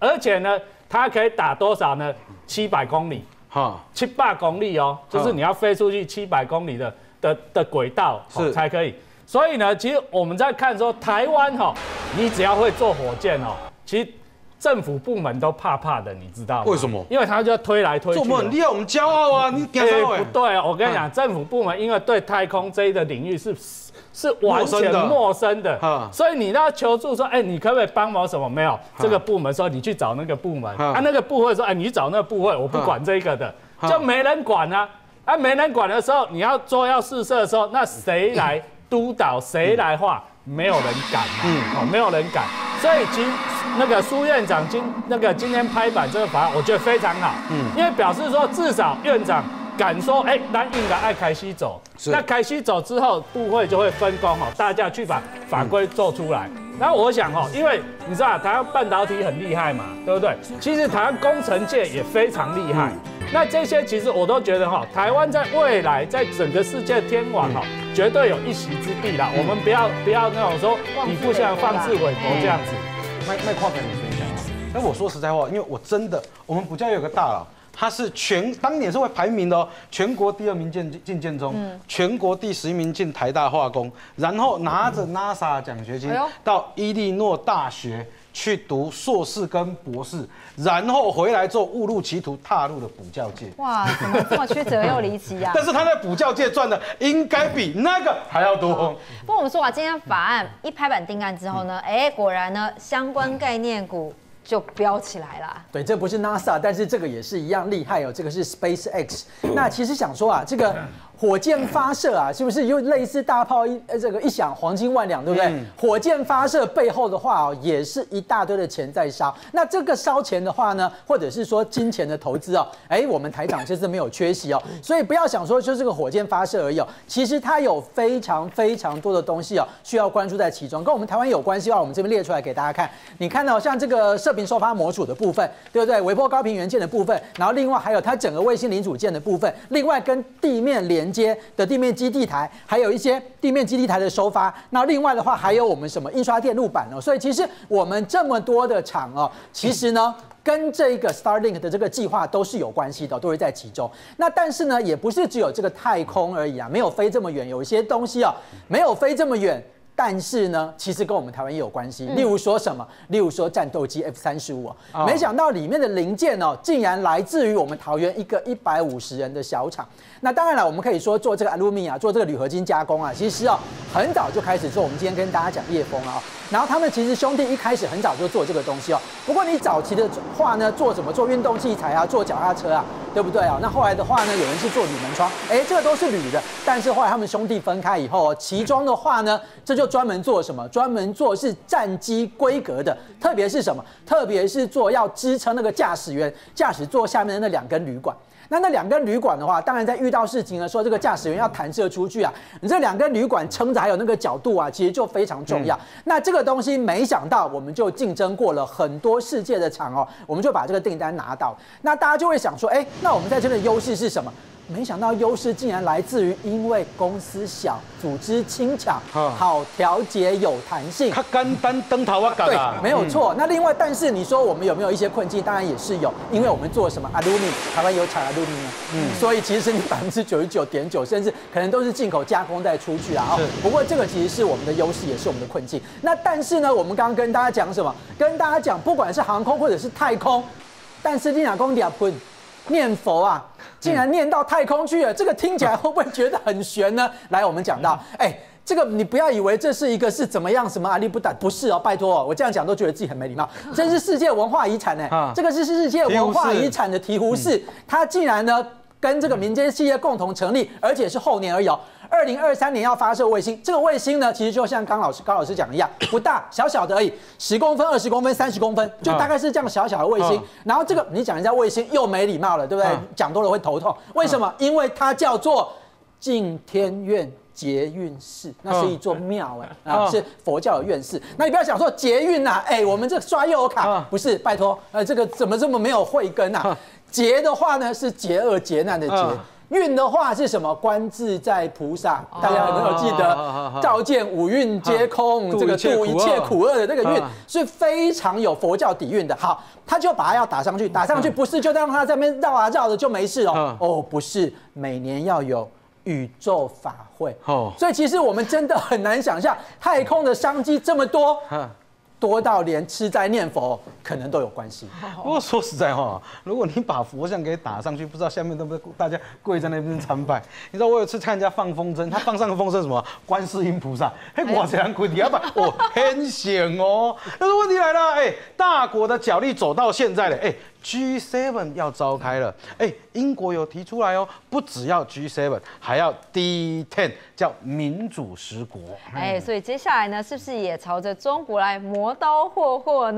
而且呢，它可以打多少呢？700公里，哈，700公里哦，就是你要飞出去700公里的轨道才可以。所以呢，其实我们在看说台湾哈，你只要会做火箭哦，其实政府部门都怕怕的，你知道吗？ 为什么？ 因为他就要推来推去。 我们很厉害，我们骄傲啊！你讲什么？ 不对啊，我跟你讲，政府部门因为对太空这一个领域是完全陌生的，所以你要求助说，你可不可以帮忙什么？没有，这个部门说你去找那个部门，那个部会说，你去找那个部会，我不管这个的，就没人管啊。没人管的时候，你要试射的时候，那谁来督导？谁来画？没有人敢嘛，没有人敢。所以那个苏院长今天拍板这个法案，我觉得非常好，因为表示说至少院长敢说，咱应该爱开西走。那开西走之后，部会就会分工大家去把法规做出来。那我想因为你知道台湾半导体很厉害嘛，对不对？其实台湾工程界也非常厉害。那这些其实我都觉得台湾在未来在整个世界天王绝对有一席之地啦。我们不要那种说以不像放自韦伯这样子。 麦跨跟你分享啊。但我说实在话，因为我们补教有个大佬，他是当年是会排名的哦，全国第2名进建中，全国第11名进台大化工，然后拿着 NASA 奖学金到伊利诺大学去读硕士跟博士，然后回来之后误入歧途，踏入了补教界。 哇，怎么这么曲折又离奇啊？ 但是他在补教界赚的应该比那个还要多。 不过我们说今天法案一拍板定案之后呢，果然呢相关概念股就飙起来了。 对，这不是 NASA， 但是这个也是一样厉害哦。这个是 SpaceX。那其实想说这个火箭发射是不是又类似大炮一响黄金万两，对不对？火箭发射背后的话也是一大堆的钱在烧。那这个烧钱的话呢，或者是说金钱的投资我们台长这次没有缺席所以不要想说就这个火箭发射而已其实它有非常非常多的东西需要关注在其中，跟我们台湾有关系的话，我们这边列出来给大家看。你看到像这个射频收发模组的部分，对不对？微波高频元件的部分，然后另外还有它整个卫星零组件的部分，另外跟地面连接的地面基地台，还有一些地面基地台的收发。那另外的话，还有我们什么印刷电路板所以其实我们这么多的厂其实呢，跟这个 Starlink 的这个计划都是有关系的，都会在其中。那但是呢，也不是只有这个太空而已没有飞这么远，有一些东西没有飞这么远。但是呢，其实跟我们台湾也有关系。例如说什么？例如说战斗机 F-35没想到里面的零件竟然来自于我们桃园一个150人的小厂。那当然了，我们可以说做这个 alumina 做这个铝合金加工其实很早就开始做。我们今天跟大家讲叶峰然后他们其实兄弟一开始很早就做这个东西不过你早期的话呢，做什么？做运动器材做脚踏车对不对那后来的话呢，有人是做铝门窗，这个都是铝的。但是后来他们兄弟分开以后其中的话呢，这就专门做什么？专门做是战机规格的，特别是什么？特别是做要支撑那个驾驶员驾驶座下面的那2根铝管。那2根铝管的话，当然在遇到事情的时候，这个驾驶员要弹射出去你这2根铝管撑着，还有那个角度其实就非常重要。那这个东西没想到，我们就竞争过了很多世界的厂我们就把这个订单拿到。那大家就会想说，那我们在这边的优势是什么？没想到优势竟然来自于因为公司小，组织轻巧，好调节，有弹性。 它简单灯头我对，没有错。那另外，但是你说我们有没有一些困境？当然也是有，因为我们做什么 aluminium， 台湾有产 aluminium，所以其实你99.9%甚至可能都是进口加工再出去不过这个其实是我们的优势，也是我们的困境。那但是呢，我们刚刚跟大家讲什么？跟大家讲，不管是航空或者是太空，但是你讲2分。念佛竟然念到太空去了，这个听起来会不会觉得很玄呢？来，我们讲到，这个你不要以为这是一个是怎么样什么阿里不达，不是拜托我这样讲都觉得自己很没礼貌。这是世界文化遗产这个是世界文化遗产的醍醐寺，它竟然呢跟这个民间企业共同成立，而且是后年而已2023年要发射卫星，这个卫星呢，其实就像高老师讲的一样，不大，小小的而已，10公分、20公分、30公分，就大概是这样小小的卫星。然后这个你讲人家卫星又没礼貌了，对不对？讲多了会头痛。为什么？因为它叫做敬天院捷运寺，那是一座庙是佛教的院寺。那你不要想说捷运我们这刷悠游卡不是，拜托，这个怎么这么没有慧根捷的话呢是劫恶劫难的劫。 运的话是什么？观自在菩萨，大家有没有记得？照见五蕴皆空，这个度一切苦厄的这个运是非常有佛教底蕴的。好，他就把它要打上去，打上去不是就让它在那边绕啊绕的就没事哦。哦，不是，每年要有宇宙法会。所以其实我们真的很难想象太空的商机这么多。多到连吃斋念佛可能都有关系。 不过说实在话，如果你把佛像给打上去，不知道下面都不大家跪在那边参拜。你知道我有次看人家放风筝，他放上个风筝什么？观世音菩萨，嘿，我这样跪底下拜，哦，很险哦。但是问题来了，大国的角力走到现在了，G7 要召开了，英国有提出来哦，不只要 G7， 还要 D10， 叫民主10国。 所以接下来呢，是不是也朝着中国来磨刀霍霍呢？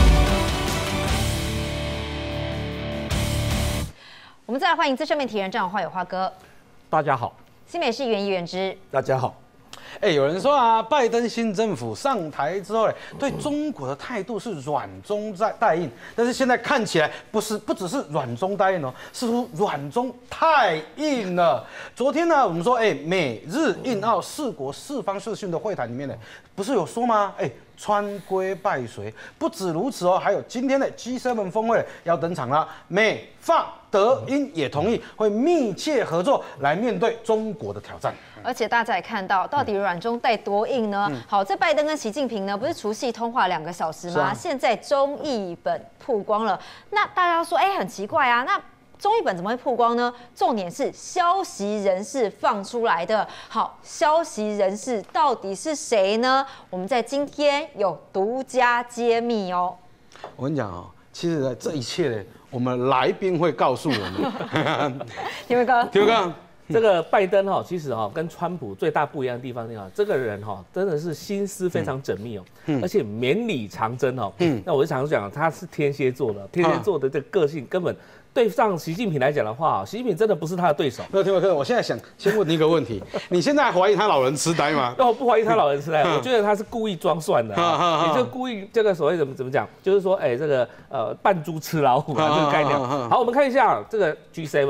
我们再来欢迎资深媒体人张华有花哥， 大家好； 新北市议员叶元之， 大家好。 有人说啊，拜登新政府上台之后，对中国的态度是软中带硬，但是现在看起来不只是软中带硬哦，似乎软中太硬了。昨天呢，我们说，美日印澳4国4方视讯的会谈里面呢，不是有说吗？川规拜随，不止如此哦，还有今天的 G7 峰会要登场了，美法德英也同意会密切合作来面对中国的挑战。 而且大家也看到，到底软中带多硬呢？好，这拜登跟习近平呢，不是除夕通话2个小时吗？现在中译本曝光了，那大家说，很奇怪啊，那中译本怎么会曝光呢？重点是消息人士放出来的。好，消息人士到底是谁呢？我们在今天有独家揭秘哦。 我跟你讲哦，其实这一切呢，我们来宾会告诉我们。 天伟哥， 这个拜登其实跟川普最大不一样的地方，这个人真的是心思非常缜密而且绵里藏针那我就常讲，他是天蝎座的，天蝎座的这个个性根本对上习近平来讲的话，习近平真的不是他的对手。 没有，听我哥，我现在想先问你一个问题：你现在还怀疑他老人痴呆吗？ 我不怀疑他老人痴呆，我觉得他是故意装蒜的，也就故意这个所谓怎么讲，就是说，这个扮猪吃老虎这个概念。好，我们看一下这个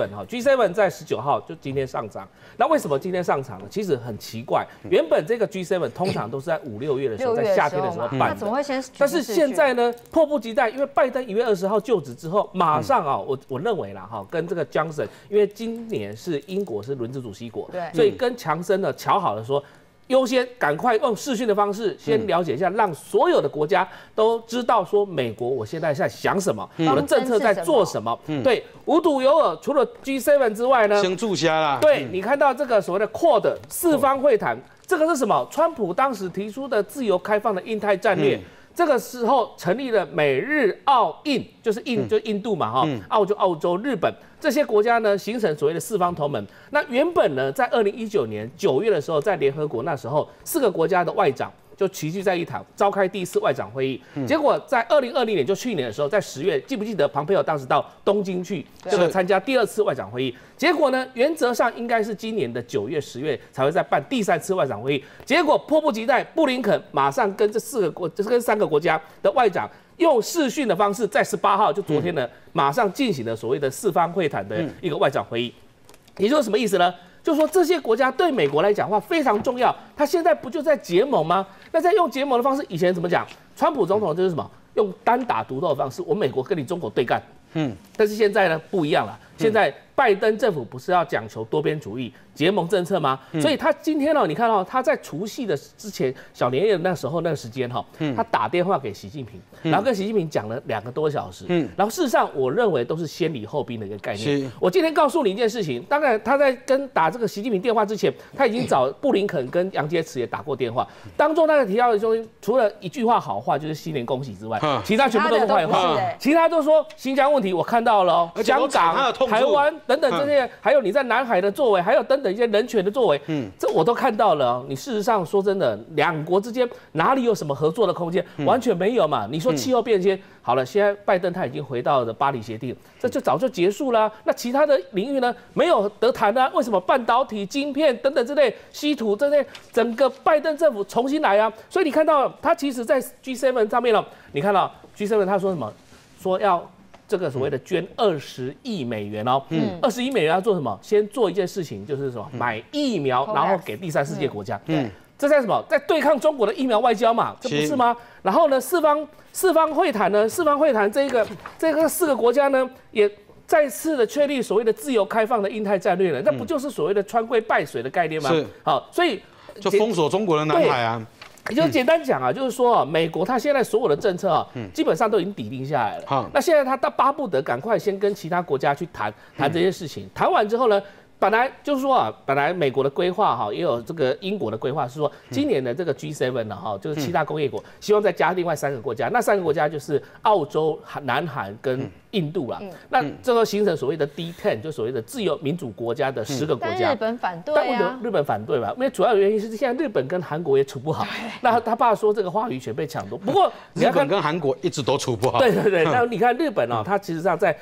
G7 在19号就今天上场。那为什么今天上场呢？其实很奇怪，原本这个 G7 通常都是在5、6月的时候，在夏天的时候办的， 怎么会先？ 但是现在呢，迫不及待，因为拜登1月20号就职之后，马上我认为啦跟这个 Johnson， 因为今年是英国是轮值主席国，所以跟强生呢瞧好了说，优先赶快用视讯的方式先了解一下，让所有的国家都知道说美国我现在在想什么，我的政策在做什么。对，无独有偶，除了 G7 之外呢， 先注下啦。 对，你看到这个所谓的 Quad 4方会谈，这个是什么？川普当时提出的自由开放的印太战略。这个时候成立了美日澳印，就是印度嘛澳就澳洲、日本这些国家呢，形成所谓的4方同盟。那原本呢，在2019年9月的时候，在联合国那时候4个国家的外长就齐聚在一堂，召开第1次外长会议。结果在2020年，就去年的时候，在10月，记不记得庞培友当时到东京去这个参加第2次外长会议？结果呢，原则上应该是今年的9月、10月才会再办第3次外长会议。结果迫不及待，布林肯马上跟这3个国家的外长用视讯的方式，在18号就昨天呢，马上进行了所谓的4方会谈的一个外长会议。也就是什么意思呢？就是说这些国家对美国来讲的话非常重要，他现在不就在结盟吗？那在用结盟的方式，以前怎么讲？川普总统就是什么？用单打独斗的方式，我美国跟你中国对干。但是现在呢不一样了，现在拜登政府不是要讲求多边主义、结盟政策吗？所以他今天你看他在除夕的之前小年夜那时候那个时间他打电话给习近平，然后跟习近平讲了2个多小时，然后事实上我认为都是先礼后兵的一个概念。我今天告诉你一件事情，当然他在打这个习近平电话之前，他已经找布林肯跟杨洁篪也打过电话，当中他提到的东西，除了一句话好话就是新年恭喜之外，其他全部都是坏话，其他都说新疆问题我看到了香港、台湾等等这些，还有你在南海的作为，还有等等一些人权的作为，这我都看到了。你事实上说真的，2国之间哪里有什么合作的空间？完全没有嘛。你说气候变迁，好了，现在拜登他已经回到了巴黎协定，这就早就结束了。那其他的领域呢，没有得谈啊？为什么半导体、晶片等等之类、稀土这类，整个拜登政府重新来啊？所以你看到他其实在 G7 上面你看到 G7 他说什么？说要这个所谓的捐20亿美元哦，20亿美元要做什么？先做一件事情，就是什么买疫苗，然后给第三世界国家。这在什么？在对抗中国的疫苗外交嘛，这不是吗？然后呢，四方会谈呢，这个4个国家呢也。再次的确立所谓的自由开放的印太战略了，那不就是所谓的川规败水的概念吗？是，好，所以就封锁中国的南海啊。 也就简单讲啊，就是说啊，美国它现在所有的政策啊，基本上都已经拟定下来了。那现在它巴不得赶快先跟其他国家去谈这些事情，谈完之后呢？本来就是说啊，本来美国的规划哈，也有这个英国的规划是说，今年的这个 G7 呢哈，就是7大工业国，希望再加另外3个国家，那3个国家就是澳洲、南韩跟印度啦。那这个形成所谓的 D10， 就所谓的自由民主国家的10个国家。 但日本反对啊。 但为什么日本反对吧？因为主要原因是现在日本跟韩国也处不好，那他爸说这个话语权被抢夺。不过日本跟韩国一直都处不好。 对，那你看日本哦，它其实上在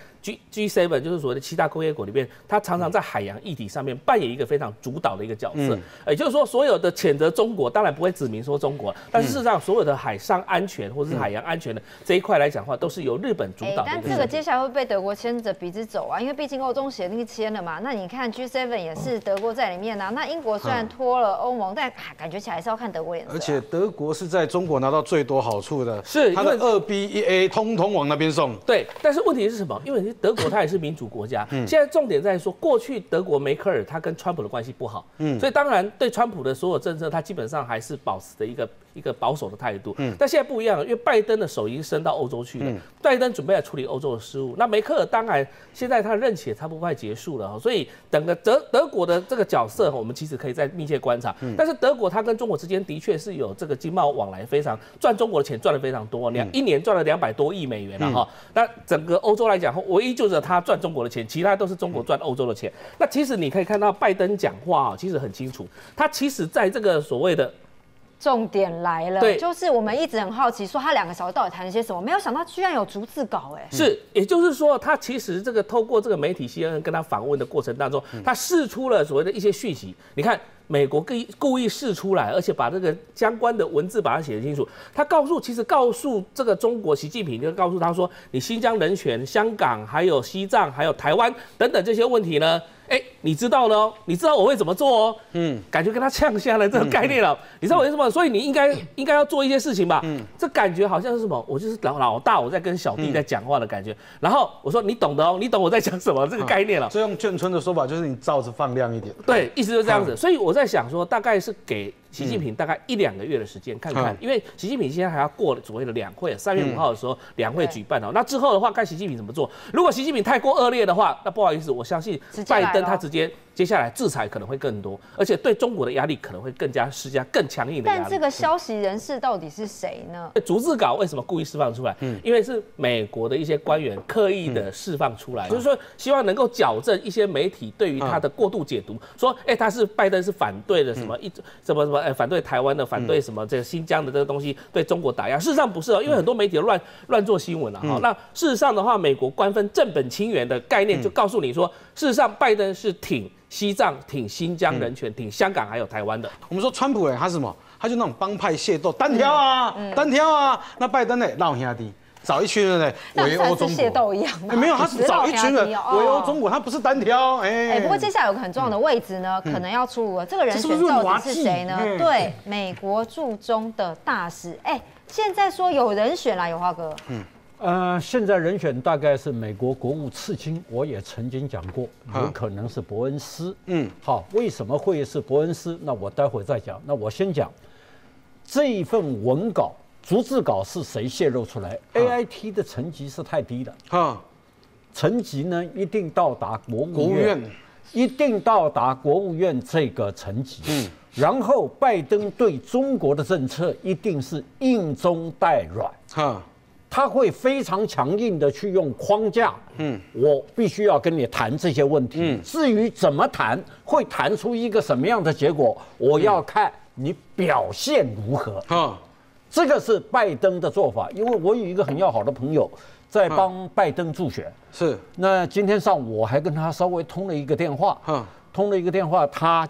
G7 就是所谓的7大工业国里面，它常常在海洋议题上面扮演一个非常主导的一个角色。也就是说，所有的谴责中国，当然不会指明说中国，但是事实上，所有的海上安全或者是海洋安全的这一块来讲的话，都是由日本主导的。 但这个接下来会被德国牵着鼻子走啊，因为毕竟欧中协定签了嘛。那你看 G7 也是德国在里面啊。那英国虽然脱了欧盟，但感觉起来是要看德国脸色。 而且德国是在中国拿到最多好处的， 是它的2B1A 通通往那边送。 对，但是问题是什么？因为德国它也是民主国家，现在重点在说，过去德国梅克尔他跟川普的关系不好，所以当然对川普的所有政策，他基本上还是保持的一个保守的态度。但现在不一样了，因为拜登的手已经伸到欧洲去了，拜登准备来处理欧洲的事务。那梅克尔当然现在他的任期也差不多快结束了，所以整个德国的这个角色，我们其实可以再密切观察。但是德国它跟中国之间的确是有这个经贸往来，非常赚中国的钱赚得非常多，一年赚了200多亿美元了哈。那整个欧洲来讲，唯一就是他赚中国的钱，其他都是中国赚欧洲的钱。那其实你可以看到拜登讲话啊，其实很清楚，他其实在这个所谓的重点来了，就是我们一直很好奇，说他2个小时到底谈了些什么，没有想到居然有逐字稿，哎， 是，也就是说，他其实这个透过这个媒体 CNN 跟他访问的过程当中，他释出了所谓的一些讯息。你看，美国故意释出来，而且把这个相关的文字把它写得清楚。他其实告诉这个中国习近平，就告诉他说，你新疆人权、香港、还有西藏、还有台湾等等这些问题呢，你知道了哦，你知道我会怎么做哦，感觉跟他呛下了这个概念了。你知道我为什么？所以你应该要做一些事情吧。这感觉好像是什么？我就是老大，我在跟小弟在讲话的感觉。然后我说你懂的哦，你懂我在讲什么这个概念了。 所以用眷村的说法就是你罩子放亮一点。 对，意思就是这样子。所以我在想说，大概是给习近平大概1-2个月的时间看看，因为习近平现在还要过所谓的2会，3月5号的时候2会举办哦。那之后的话，看习近平怎么做。如果习近平太过恶劣的话，那不好意思，我相信拜登他接下来制裁可能会更多，而且对中国的压力可能会更加施加更强硬的压力。 但这个消息人士到底是谁呢？ 逐字稿为什么故意释放出来？因为是美国的一些官员刻意的释放出来，就是说希望能够矫正一些媒体对于他的过度解读，说他是拜登是反对的什么反对台湾的，反对什么这个新疆的这个东西对中国打压。事实上不是哦，因为很多媒体乱做新闻了哈。那事实上的话，美国官方正本清源的概念就告诉你说，事实上拜登是挺西藏、挺新疆人权、挺香港还有台湾的。 我们说川普他是什么？他就那种帮派械斗，单挑啊。那拜登呢，老兄弟。找一群人呢围殴中国， 械斗一样没有，他是找一群人围殴中国，他不是单挑。 不过接下来有个很重要的位置呢，可能要出炉了。这个人选到底是谁呢？对，美国驻中的大使。现在说有人选啦，有华哥。 现在人选大概是美国国务次卿，我也曾经讲过，有可能是伯恩斯。好，为什么会是伯恩斯？那我待会再讲。那我先讲这一份文稿。逐字稿是谁泄露出来 ？AIT 的层级是太低了，层级呢一定到达国务院，一定到达国务院这个层级。然后拜登对中国的政策一定是硬中带软，他会非常强硬的去用框架。我必须要跟你谈这些问题。至于怎么谈，会谈出一个什么样的结果，我要看你表现如何。这个是拜登的做法，因为我有一个很要好的朋友在帮拜登助选。那今天上午我还跟他稍微通了一个电话，他就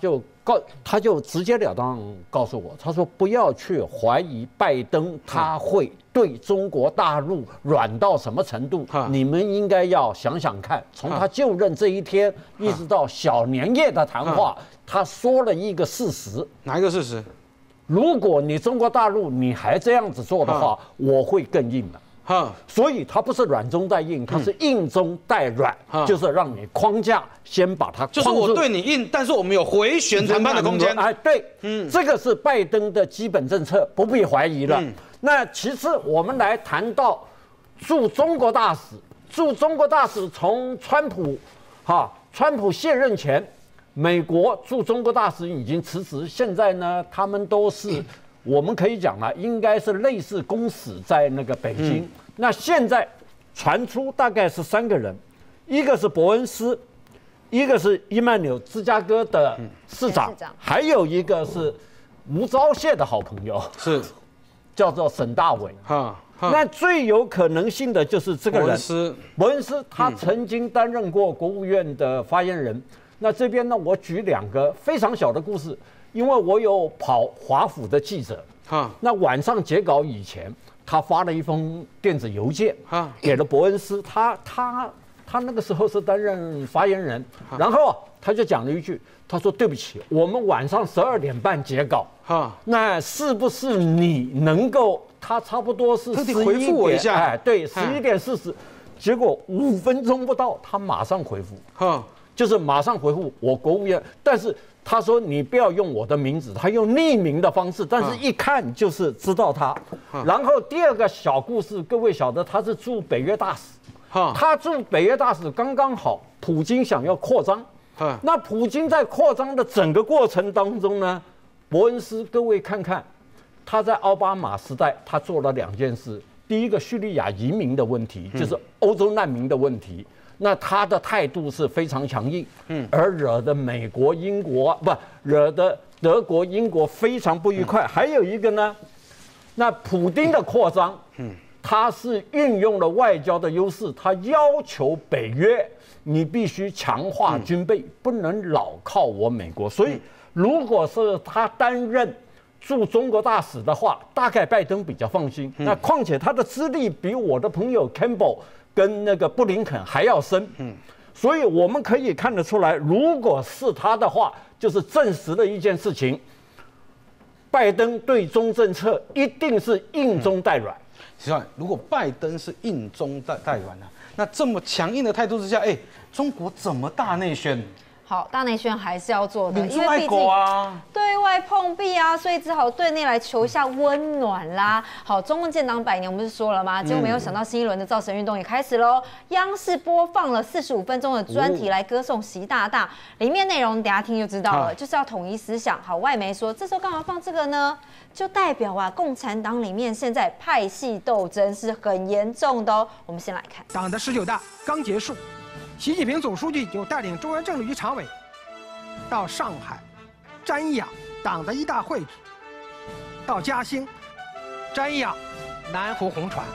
他就直截了当告诉我，他说不要去怀疑拜登他会对中国大陆软到什么程度，你们应该要想想看，从他就任这一天一直到小年夜的谈话，他说了一个事实。 哪一个事实？ 如果你中国大陆你还这样子做的话，我会更硬的。所以它不是软中带硬，它是硬中带软，就是让你框架先把它框住。 就是我对你硬，但是我们有回旋谈判的空间。 哎，对，这个是拜登的基本政策，不必怀疑了。那其次，我们来谈到驻中国大使，驻中国大使从川普卸任前，美国驻中国大使已经辞职，现在呢，他们都是。我们可以讲了，应该是类似公使在那个北京。那现在传出大概是3个人，一个是伯恩斯，一个是伊曼纽芝加哥的市长，还有一个是吴钊燮的好朋友，是叫做沈大伟。那最有可能性的就是这个人，伯恩斯，他曾经担任过国务院的发言人。那这边呢，我举2个非常小的故事。因为我有跑华府的记者，那晚上截稿以前，他发了一封电子邮件，给了伯恩斯，他那个时候是担任发言人，然后他就讲了一句，他说对不起，我们晚上12点半截稿，那是不是你能够？他差不多是回复我一下， 哎，对，11点40，结果5分钟不到，他马上回复，就是马上回复我国务院，但是。他说：“你不要用我的名字，他用匿名的方式，但是一看就是知道他。然后第2个小故事，各位晓得他是驻北约大使，他驻北约大使刚刚好，普京想要扩张，那普京在扩张的整个过程当中呢，伯恩斯，各位看看，他在奥巴马时代他做了2件事，第一个叙利亚移民的问题，就是欧洲难民的问题。”那他的态度是非常强硬，而惹得美国、英国惹得德国、英国非常不愉快。还有一个呢，那普丁的扩张，他是运用了外交的优势，他要求北约你必须强化军备，不能老靠我美国。所以，如果是他担任驻中国大使的话，大概拜登比较放心。那况且他的资历比我的朋友 Campbell。跟那个布林肯还要深，所以我们可以看得出来，如果是他的话，就是证实了一件事情：拜登对中政策一定是硬中带软。 实际上，如果拜登是硬中带软呢，那这么强硬的态度之下，中国怎么大内宣？ 好，大内宣还是要做的， 因为毕竟对外碰壁啊，所以只好对内来求一下温暖啦。好，中共建党100年，我们不是说了吗？结果没有想到新一轮的造神运动也开始喽。央视播放了45分钟的专题来歌颂习大大，里面内容等下听就知道了，就是要统一思想。好，外媒说这时候干嘛放这个呢？就代表共产党里面现在派系斗争是很严重的哦。我们先来看， 党的19大刚结束。习近平总书记就带领中央政治局常委到上海瞻仰党的一大会址，到嘉兴瞻仰南湖红船，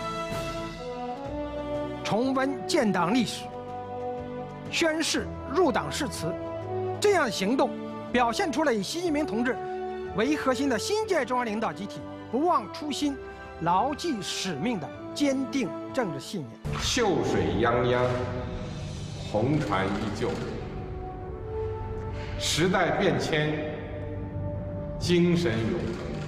重温建党历史，宣誓入党誓词。这样的行动表现出了以习近平同志为核心的新届中央领导集体不忘初心、牢记使命的坚定政治信念。 秀水泱泱，红船依旧，时代变迁，精神永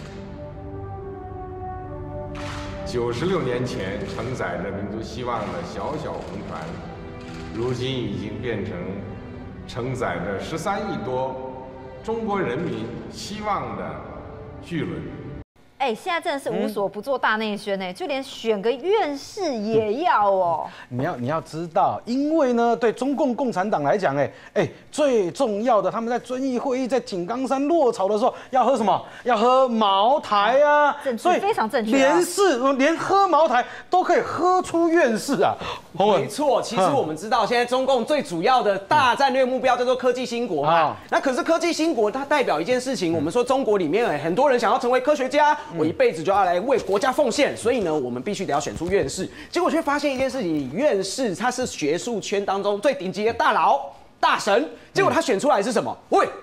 恒。96年前承载着民族希望的小小红船，如今已经变成承载着13亿多中国人民希望的巨轮。 现在真的是无所不做大内宣就连选个院士也要哦。 你要知道，因为呢，对中共共产党来讲，最重要的，他们在遵义会议在井冈山落草的时候要喝什么？要喝茅台啊， 所以非常正确。 连喝茅台都可以喝出院士啊。 没错，其实我们知道，现在中共最主要的大战略目标叫做科技兴国嘛。那可是科技兴国，它代表一件事情，我们说中国里面很多人想要成为科学家。我一辈子就要来为国家奉献，所以呢，我们必须得要选出院士。结果却发现一件事情，院士他是学术圈当中最顶级的大佬大神，结果他选出来是什么？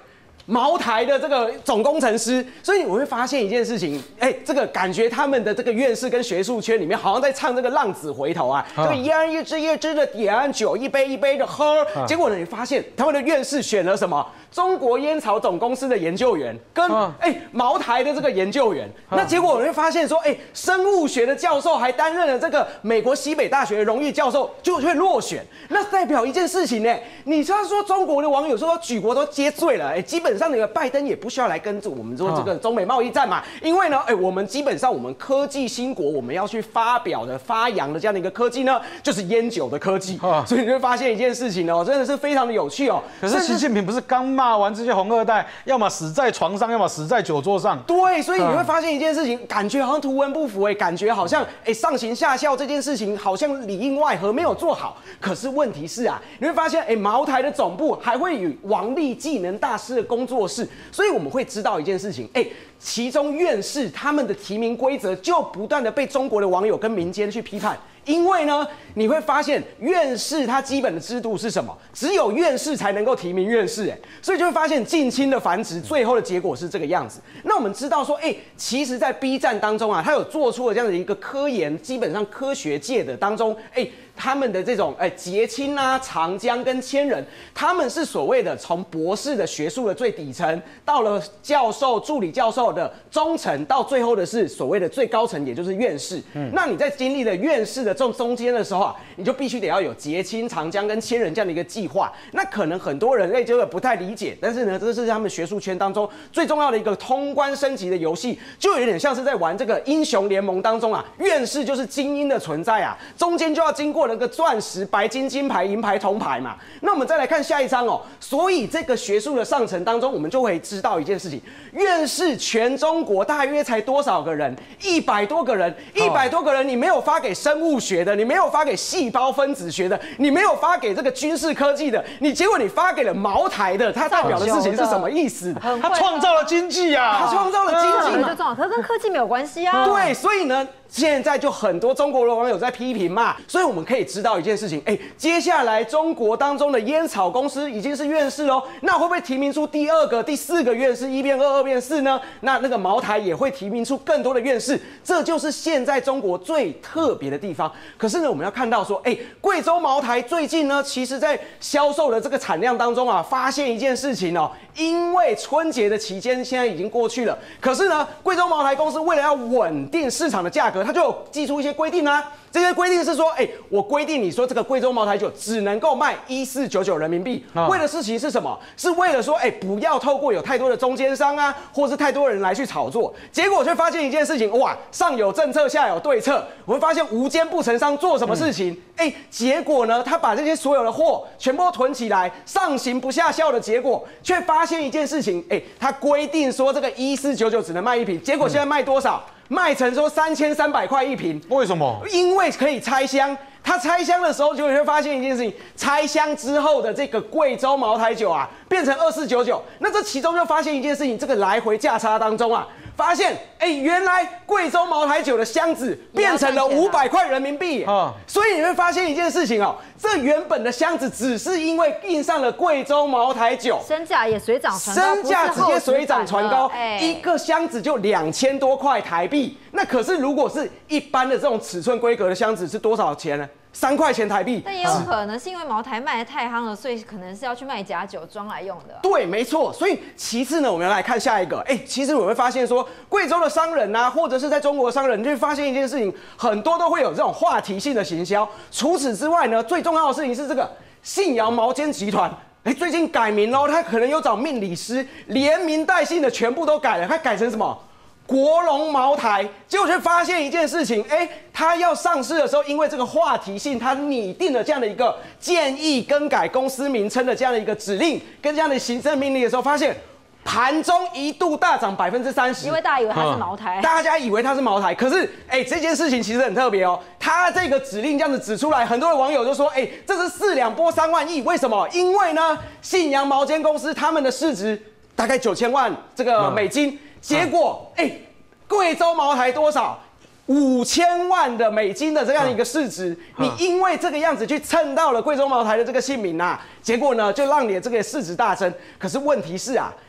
茅台的这个总工程师，所以我会发现一件事情，这个感觉他们的这个院士跟学术圈里面好像在唱这个浪子回头啊，这个烟一支一支的点，酒一杯一杯的喝，结果呢，你发现他们的院士选了什么？中国烟草总公司的研究员跟茅台的这个研究员，那结果我会发现说，生物学的教授还担任了这个美国西北大学的荣誉教授，就会落选，那代表一件事情呢，你知道说中国的网友说举国都接罪了，基本上那个拜登也不需要来跟着我们做这个中美贸易战嘛，因为呢，我们基本上我们科技兴国，我们要去发表的发扬的这样的一个科技呢，就是烟酒的科技，所以你会发现一件事情哦，真的是非常的有趣哦。 可是习近平不是刚骂完这些红二代，要么死在床上，要么死在酒桌上。 对，所以你会发现一件事情，感觉好像图文不符，感觉好像上行下效这件事情好像里应外合，没有做好。可是问题是啊，你会发现茅台的总部还会与王力技能大师的工作室，所以我们会知道一件事情，其中院士他们的提名规则就不断的被中国的网友跟民间去批判。因为呢，你会发现院士他基本的制度是什么？只有院士才能够提名院士，所以就会发现近亲的繁殖，最后的结果是这个样子。那我们知道说，其实，在 B 站当中啊，他有做出了这样的一个科研，基本上科学界的当中，他们的这种结亲啊、长江跟千人，他们是所谓的从博士的学术的最底层，到了教授、助理教授的中层，到最后的是所谓的最高层，也就是院士。那你在经历了院士的中间的时候啊，你就必须得要有结亲、长江跟千人这样的一个计划。那可能很多人就不太理解，但是呢，这是他们学术圈当中最重要的一个通关升级的游戏，就有点像是在玩这个英雄联盟当中啊，院士就是精英的存在啊，中间就要经过那个钻石、白金、金牌、银牌、铜牌嘛。那我们再来看下一章哦。所以这个学术的上层当中，我们就会知道一件事情：院士全中国大约才多少个人？100多个人，100多个人，你没有发给生物学的，你没有发给细胞分子学的，你没有发给这个军事科技的，结果你发给了茅台的，它代表的事情是什么意思？ 它创造了经济啊， 它创造了经济嘛，可是跟科技没有关系啊。 对，所以呢，现在就很多中国的网友在批评嘛，所以我们可以知道一件事情，接下来中国当中的烟草公司已经是院士喽，那会不会提名出第2个、第4个院士，1变2、2变4呢？那个茅台也会提名出更多的院士，这就是现在中国最特别的地方。可是呢，我们要看到说，贵州茅台最近呢，其实在销售的这个产量当中啊，发现一件事情哦，因为春节的期间现在已经过去了，可是呢，贵州茅台公司为了要稳定市场的价格，它就有寄出一些规定啊。这些规定是说，我规定你说这个贵州茅台酒只能够卖1499人民币，为的事情是什么？是为了说，不要透过有太多的中间商啊，或是太多人来去炒作。结果却发现一件事情，哇，上有政策，下有对策。我们发现无奸不成商做什么事情？结果呢，他把这些所有的货全部都囤起来，上行不下效的结果，却发现一件事情，他规定说这个1499只能卖1瓶，结果现在卖多少？卖成说3300块1瓶， 为什么？ 因为可以拆箱。他拆箱的时候，就会发现一件事情：拆箱之后的这个贵州茅台酒啊，变成2499。那这其中就发现一件事情，这个来回价差当中啊，发现原来贵州茅台酒的箱子变成了500块人民币。所以你会发现一件事情哦，这原本的箱子只是因为印上了贵州茅台酒， 身价也水涨船高， 身价直接水涨船高，一个箱子就2000多块台币。那可是如果是一般的这种尺寸规格的箱子是多少钱呢？3块钱台币。 但也有可能是因为茅台卖得太夯了，所以可能是要去卖假酒装来用的。 对，没错。所以其次呢，我们要来看下一个。其实我会发现说，贵州的商人啊，或者是在中国的商人，你就会发现一件事情，很多都会有这种话题性的行销。除此之外呢，最重要的事情是这个信阳毛尖集团。最近改名喽，他可能有找命理师，连名带姓的全部都改了，他改成什么？国龙茅台。结果却发现一件事情，他要上市的时候，因为这个话题性，他拟定了这样的一个建议更改公司名称的这样的一个指令，跟这样的行政命令的时候，发现盘中一度大涨30%， 因为大家以为它是茅台， 大家以为它是茅台，可是这件事情其实很特别哦。他这个指令这样子指出来，很多的网友就说，这是4两拨3万亿，为什么？因为呢，信阳毛尖公司他们的市值大概9000万这个美金，结果贵州茅台多少？5000万的美金的这样一个市值，你因为这个样子去蹭到了贵州茅台的这个姓名啊，结果呢就让你的这个市值大增。可是问题是啊，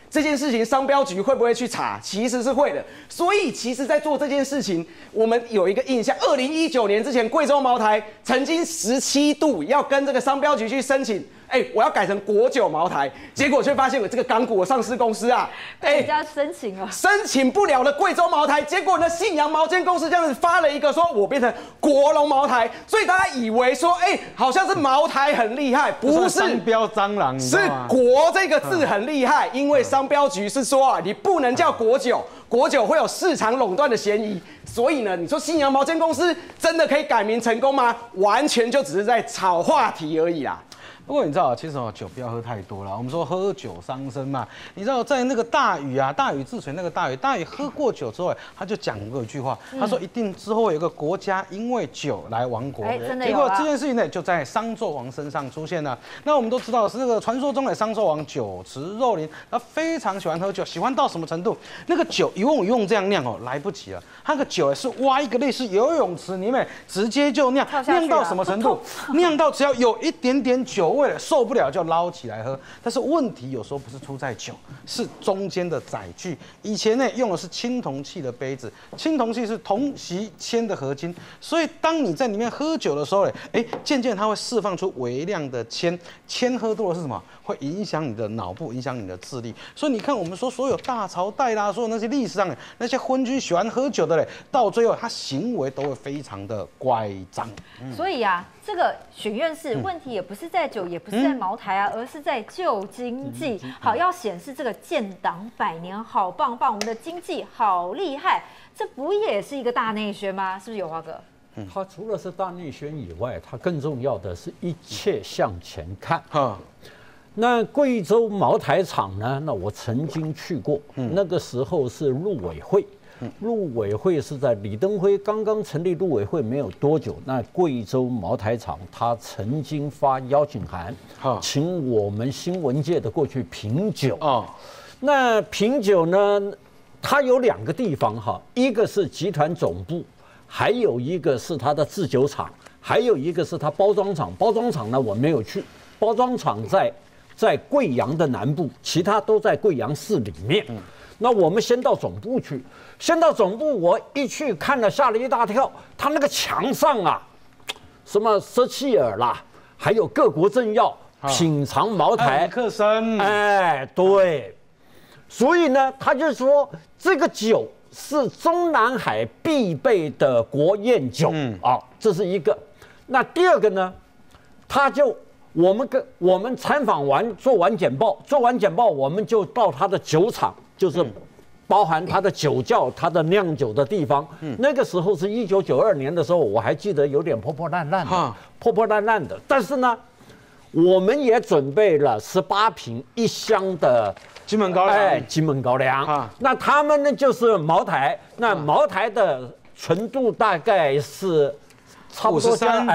这件事情商标局会不会去查？其实是会的。所以其实，在做这件事情，我们有一个印象，2019年之前，贵州茅台曾经17度要跟这个商标局去申请。我要改成国酒茅台，结果却发现我这个港股的上市公司啊， 人家申请了， 申请不了的贵州茅台，结果呢，信阳毛尖公司这样子发了一个说，我变成国龙茅台，所以大家以为说，好像是茅台很厉害，不是商标蟑螂， 是国这个字很厉害，因为商标局是说啊，你不能叫国酒。国酒会有市场垄断的嫌疑，所以呢，你说信阳毛尖公司真的可以改名成功吗？完全就只是在炒话题而已啦。 不过你知道，其实酒不要喝太多了。我们说喝酒伤身嘛。你知道，在那个大禹啊，大禹治水那个大禹喝过酒之后，他就讲过一句话，他说一定之后有个国家因为酒来亡国。 真的结果这件事情呢，就在商纣王身上出现了。那我们都知道是那个传说中的商纣王酒池肉林，他非常喜欢喝酒，喜欢到什么程度？那个酒一瓮这样酿来不及了。他那个酒是挖一个类似游泳池里面，直接就酿到什么程度？酿到只要有一点点酒味了，受不了就捞起来喝。但是问题有时候不是出在酒，是中间的载具。以前呢用的是青铜器的杯子，青铜器是铜锡铅的合金，所以当你在里面喝酒的时候呢，渐渐它会释放出微量的铅，铅喝多了是什么？会影响你的脑部，影响你的智力。所以你看，我们说所有大朝代啦，所有那些历史上的那些昏君喜欢喝酒的嘞，到最后他行为都会非常的乖张。 所以啊，这个许愿式问题也不是在酒，也不是在茅台啊，而是在旧经济。好，要显示这个建党100年好棒棒，我们的经济好厉害，这不也是一个大内宣吗？是不是有华哥？ 它除了是大内宣以外，它更重要的是一切向前看。那贵州茅台厂呢？那我曾经去过，那个时候是陆委会。陆委会是在李登辉刚刚成立陆委会没有多久，那贵州茅台厂他曾经发邀请函，请我们新闻界的过去品酒。那品酒呢，它有2个地方哈，一个是集团总部，还有一个是它的制酒厂，还有一个是它包装厂。包装厂呢我没有去，包装厂在贵阳的南部，其他都在贵阳市里面。那我们先到总部去，先到总部，我一去看了吓了一大跳，他那个墙上啊，什么瑟契尔啦，还有各国政要品尝茅台， 克森， 对，所以呢，他就说这个酒是中南海必备的国宴酒这是一个。那第二个呢，他就我们参访完做完简报，我们就到他的酒厂，就是包含他的酒窖、他的酿酒的地方。那个时候是1992年的时候，我还记得有点破破烂烂的。但是呢，我们也准备了18瓶1箱的金门高粱， 金门高粱。那他们呢就是茅台，那茅台的纯度大概是差不多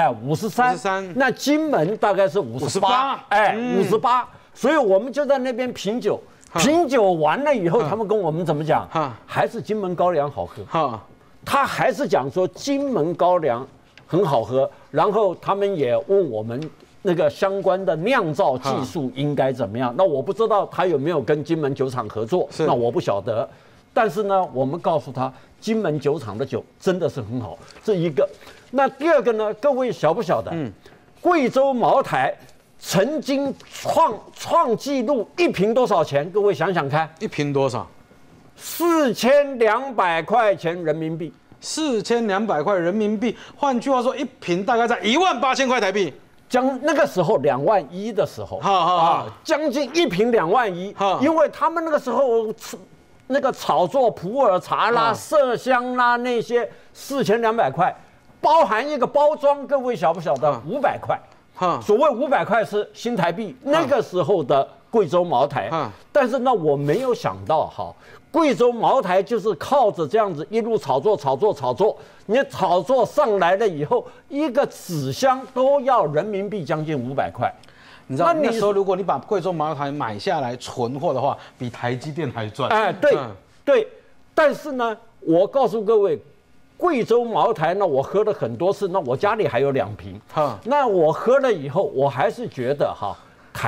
53，那金门大概是58， 58，所以我们就在那边品酒。品酒完了以后，他们跟我们怎么讲？还是金门高粱好喝。他还是讲说金门高粱很好喝，然后他们也问我们那个相关的酿造技术应该怎么样。那我不知道他有没有跟金门酒厂合作，那我不晓得。但是呢，我们告诉他，金门酒厂的酒真的是很好，这一个。那第二个呢，各位晓不晓得？贵州茅台曾经创纪录，一瓶多少钱？各位想想看， 一瓶多少 ？4200块钱人民币。 4200块人民币，换句话说，一瓶大概在18000块台币。 那个时候2万1的时候，将近一瓶2万1，因为他们那个时候那个炒作普洱茶啦、麝香啦那些4200块，包含一个包装，各位晓不晓得？500块。所谓500块是新台币，那个时候的贵州茅台。但是呢，我没有想到贵州茅台就是靠着这样子一路炒作，你炒作上来了以后，一个纸箱都要人民币将近500块。 你知道那时候，如果你把贵州茅台买下来存货的话，比台积电还赚。 对。但是呢，我告诉各位，贵州茅台呢，我喝了很多次，那我家里还有2瓶。那我喝了以后，我还是觉得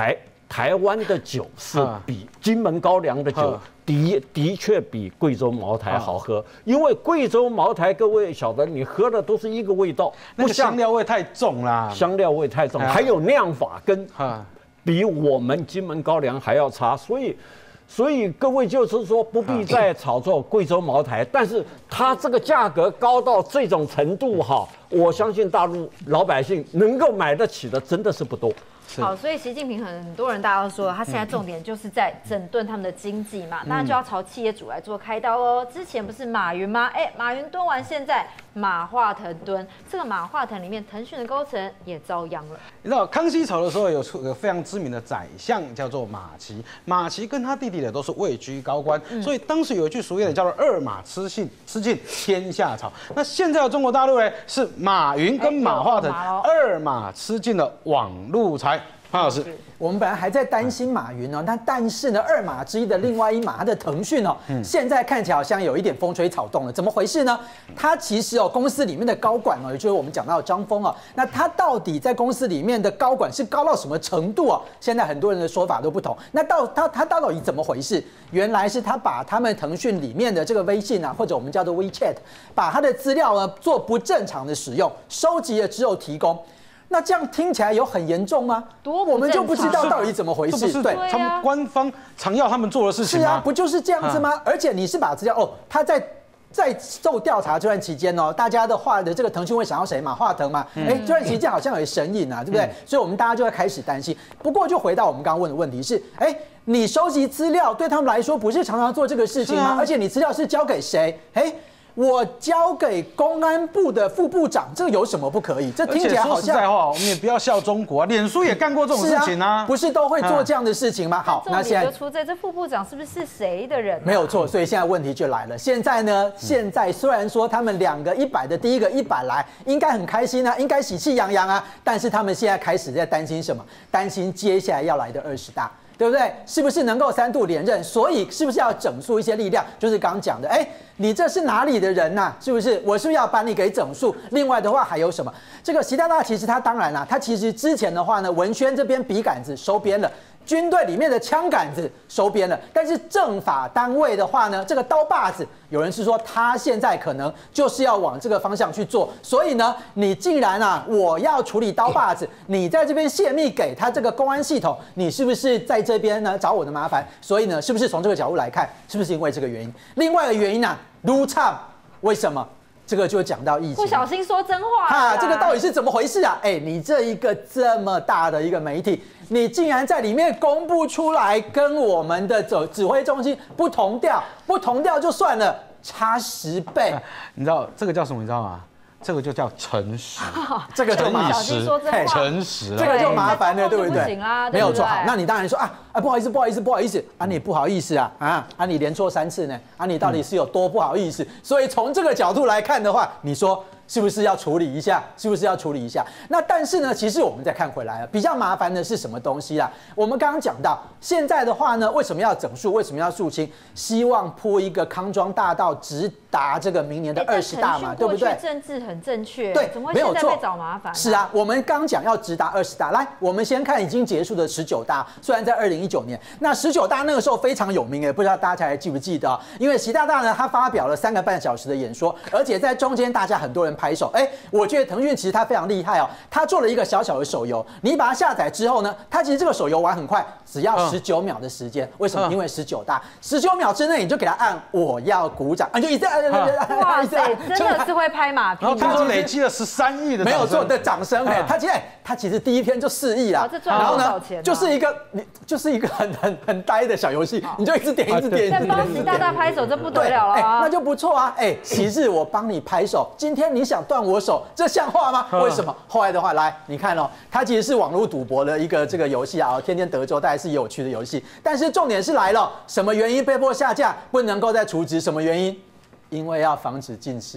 台湾的酒是比金门高粱的酒的确比贵州茅台好喝，因为贵州茅台各位晓得，你喝的都是一个味道， 那个香料味太重啦， 香料味太重，还有酿法跟比我们金门高粱还要差，所以各位就是说不必再炒作贵州茅台，但是它这个价格高到这种程度哈，我相信大陆老百姓能够买得起的真的是不多。 好，所以习近平很多人大家都说，他现在重点就是在整顿他们的经济嘛，那就要朝企业主来做开刀哦。之前不是马云吗？马云蹲完，现在马化腾蹲，这个马化腾里面腾讯的高层也遭殃了。 你知道康熙朝的时候有个非常知名的宰相叫做马齐，马齐跟他弟弟的都是位居高官，所以当时有一句俗谚叫做“二马吃尽天下草”。那现在的中国大陆呢，是马云跟马化腾二马吃尽了网路财。潘老师， 我们本来还在担心马云哦，但是呢，二马之一的另外一马，它的腾讯哦，现在看起来好像有一点风吹草动了，怎么回事呢？他其实哦，公司里面的高管哦，也就是我们讲到的张峰哦，那他到底在公司里面的高管是高到什么程度哦？现在很多人的说法都不同。那他到底怎么回事？原来是他把他们腾讯里面的这个微信啊，或者我们叫做 WeChat， 把他的资料呢做不正常的使用，收集了之后提供。那这样听起来有很严重吗？我们就不知道到底怎么回事。 对，他们官方常要他们做的事情吗？ 是啊，不就是这样子吗？而且你是把资料哦，他在受调查这段期间哦，大家的话的这个腾讯会想要谁？马化腾嘛？这段期间好像有神隐啊，对不对？所以我们大家就会开始担心。不过就回到我们刚刚问的问题是，你收集资料对他们来说不是常常做这个事情吗？而且你资料是交给谁？我交给公安部的副部长，这个有什么不可以？这听起来好像。说实在话，我们也不要笑中国啊，脸书也干过这种事情啊， 不是都会做这样的事情吗？好， 那现在就出在这副部长是不是谁的人？ 没有错，所以现在问题就来了。现在呢，现在虽然说他们两个100的第一个100来，应该很开心啊，应该喜气洋洋啊，但是他们现在开始在担心什么？担心接下来要来的20大。对不对？是不是能够3度连任？所以是不是要整肃一些力量？就是刚刚讲的，你这是哪里的人呐？是不是？我是不是要把你给整肃？另外的话还有什么？这个习大大其实他当然啦，他其实之前的话呢，文宣这边笔杆子收编了。军队里面的枪杆子收编了，但是政法单位的话呢，这个刀把子，有人是说他现在可能就是要往这个方向去做，所以呢，你既然我要处理刀把子，你在这边泄密给他这个公安系统，你是不是在这边呢找我的麻烦？所以呢，是不是从这个角度来看，是不是因为这个原因？另外一个原因撸唱，为什么？这个就讲到疫情， 不小心说真话这个到底是怎么回事啊？你这一个这么大的一个媒体，你竟然在里面公布出来，跟我们的指挥中心不同调就算了，差10倍。 你知道这个叫什么？你知道吗？这个就叫诚实， 这个就麻烦，诚实， 这个就麻烦了，对不对？ 不行啦， 没有错。好，那你当然说不好意思你不好意思你连错3次呢你到底是有多不好意思？所以从这个角度来看的话，你说是不是要处理一下？那但是呢，其实我们再看回来比较麻烦的是什么东西啦？我们刚刚讲到，现在的话呢，为什么要整肃？为什么要肃清？希望铺一个康庄大道，直达这个明年的20大嘛，对不对？ 政治很正确， 对， 怎么会现在被找麻烦？ 是啊，我们刚讲要直达20大，来，我们先看已经结束的19大，虽然在2019年，那19大那个时候非常有名不知道大家还记不记得？因为习大大呢，他发表了3个半小时的演说，而且在中间大家很多人拍手。我觉得腾讯其实他非常厉害他做了一个小小的手游，你把它下载之后呢，他其实这个手游玩很快，只要19秒的时间。为什么？因为19大，19秒之内你就给他按我要鼓掌，就一直按。 哇塞，真的是会拍马屁。 然后他说累积了13亿的没有错的掌声他其实第一天就4亿啦，然后呢，就是一个很呆的小游戏，你就一直点。 在帮习大大拍手，这不得了了那就不错昔日我帮你拍手，今天你想断我手，这像话吗？为什么？后来的话，来你看它其实是网络赌博的一个这个游戏天天德州大概是有趣的游戏，但是重点是来了，什么原因被迫下架，不能够再除职？什么原因？因为要防止近视。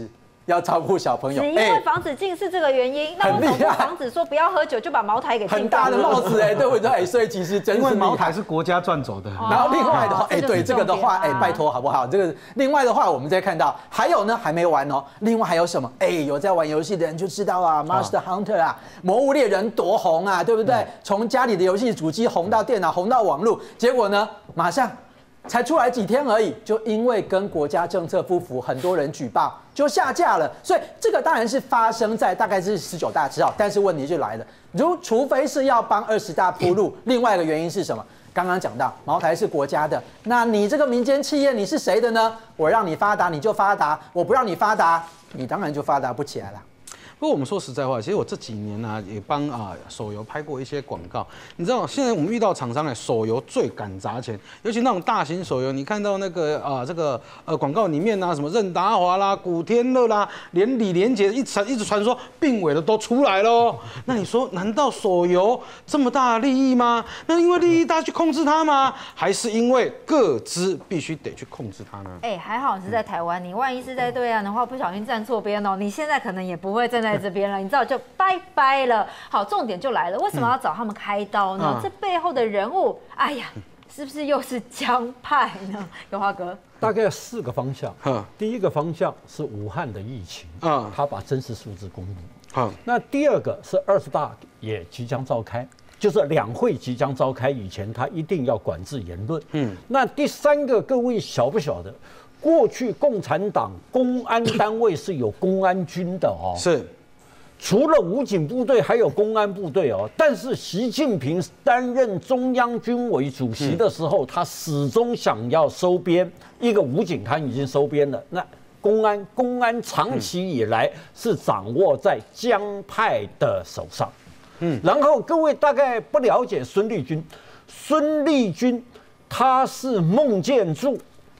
要照顾小朋友， 只因为防止近视这个原因，那我总不防止说不要喝酒就把茅台给很大的帽子对不对？所以其实真是因为茅台是国家赚走的。 然后另外的话，对这个的话，拜托好不好？这个另外的话，我们再看到还有呢，还没完哦。另外还有什么？有在玩游戏的人就知道啊 ，Monster Hunter 啊，魔物猎人多红啊，对不对？从家里的游戏主机红到电脑，红到网络，结果呢，马上。才出来几天而已，就因为跟国家政策不符，很多人举报就下架了。所以这个当然是发生在大概是19大之后，但是问题就来了，除非是要帮20大铺路，另外一个原因是什么？刚刚讲到茅台是国家的，那你这个民间企业你是谁的呢？我让你发达你就发达，我不让你发达，你当然就发达不起来了。 不过我们说实在话，其实我这几年呢、也帮手游拍过一些广告。你知道，现在我们遇到厂商手游最敢砸钱，尤其那种大型手游，你看到那个这个广告里面什么任达华啦、古天乐啦，连李连杰一直传说病危的都出来喽。那你说，难道手游这么大的利益吗？那因为利益大家去控制它吗？还是因为个资必须得去控制它呢？ 还好你是在台湾，你万一是在对岸的话，不小心站错边哦，你现在可能也不会站在这边了，你知道就拜拜了。好，重点就来了，为什么要找他们开刀呢？这背后的人物，哎呀，是不是又是江派呢？有华哥， 大概4个方向。第一个方向是武汉的疫情，他把真实数字公布。那第二个是20大也即将召开，就是两会即将召开以前，他一定要管制言论。那第3个，各位晓不晓得？过去共产党公安单位是有公安军的哦， 是， 除了武警部队，还有公安部队哦。但是习近平担任中央军委主席的时候，他始终想要收编一个武警，他已经收编了。那公安长期以来是掌握在江派的手上。然后各位大概不了解孙立军他是孟建柱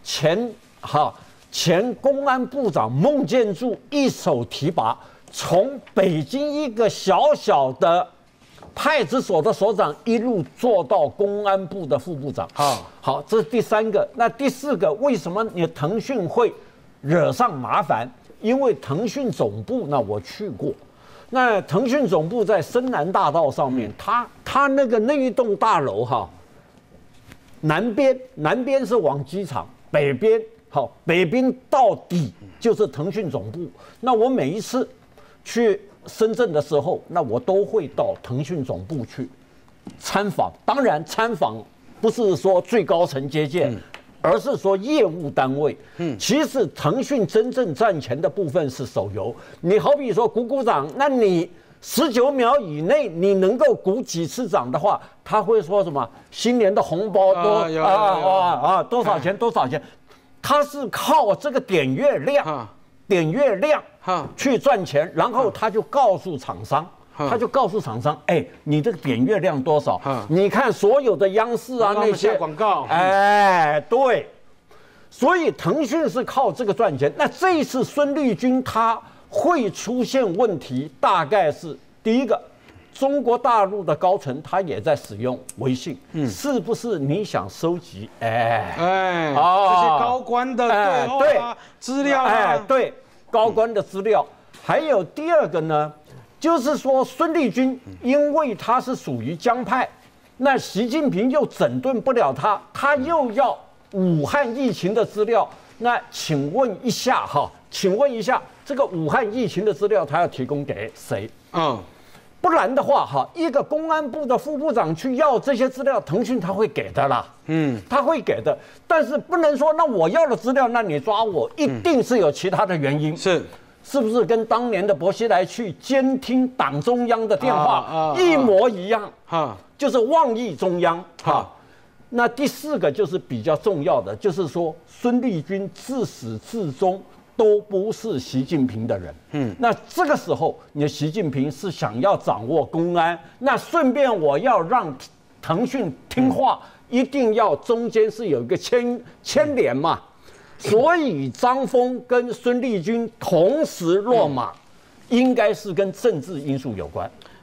前公安部长孟建柱一手提拔，从北京一个小小的派出所的所长一路做到公安部的副部长。好，这是第3个。那第4个，为什么你腾讯会惹上麻烦？因为腾讯总部，那我去过，那腾讯总部在深南大道上面，它那一栋大楼南边是往机场，北边到底就是腾讯总部。那我每一次去深圳的时候，那我都会到腾讯总部去参访。当然，参访不是说最高层接见，而是说业务单位。其实腾讯真正赚钱的部分是手游。你好比说鼓掌，那你19秒以内你能够鼓几次掌的话，他会说什么？新年的红包多少钱？多少钱？他是靠这个点阅量去赚钱，然后他就告诉厂商，你这个点阅量多少？你看所有的央视那些广告， 对，所以腾讯是靠这个赚钱。那这一次孙立军他会出现问题，大概是第一个。中国大陆的高层他也在使用微信，是不是你想收集？这些高官的对资料对高官的资料。还有第2个呢，就是说孙立军因为他是属于江派，那习近平又整顿不了他又要武汉疫情的资料。那请问一下这个武汉疫情的资料他要提供给谁？不然的话，一个公安部的副部长去要这些资料，腾讯他会给的啦，他会给的。但是不能说，那我要的资料，那你抓我，一定是有其他的原因，是不是跟当年的薄熙来去监听党中央的电话一模一样？就是妄议中央。那第4个就是比较重要的，就是说孙立军自始至终都不是习近平的人。那这个时候，你的习近平是想要掌握公安，那顺便我要让腾讯听话，一定要中间是有一个牵连嘛。所以张峰跟孙立军同时落马，应该是跟政治因素有关。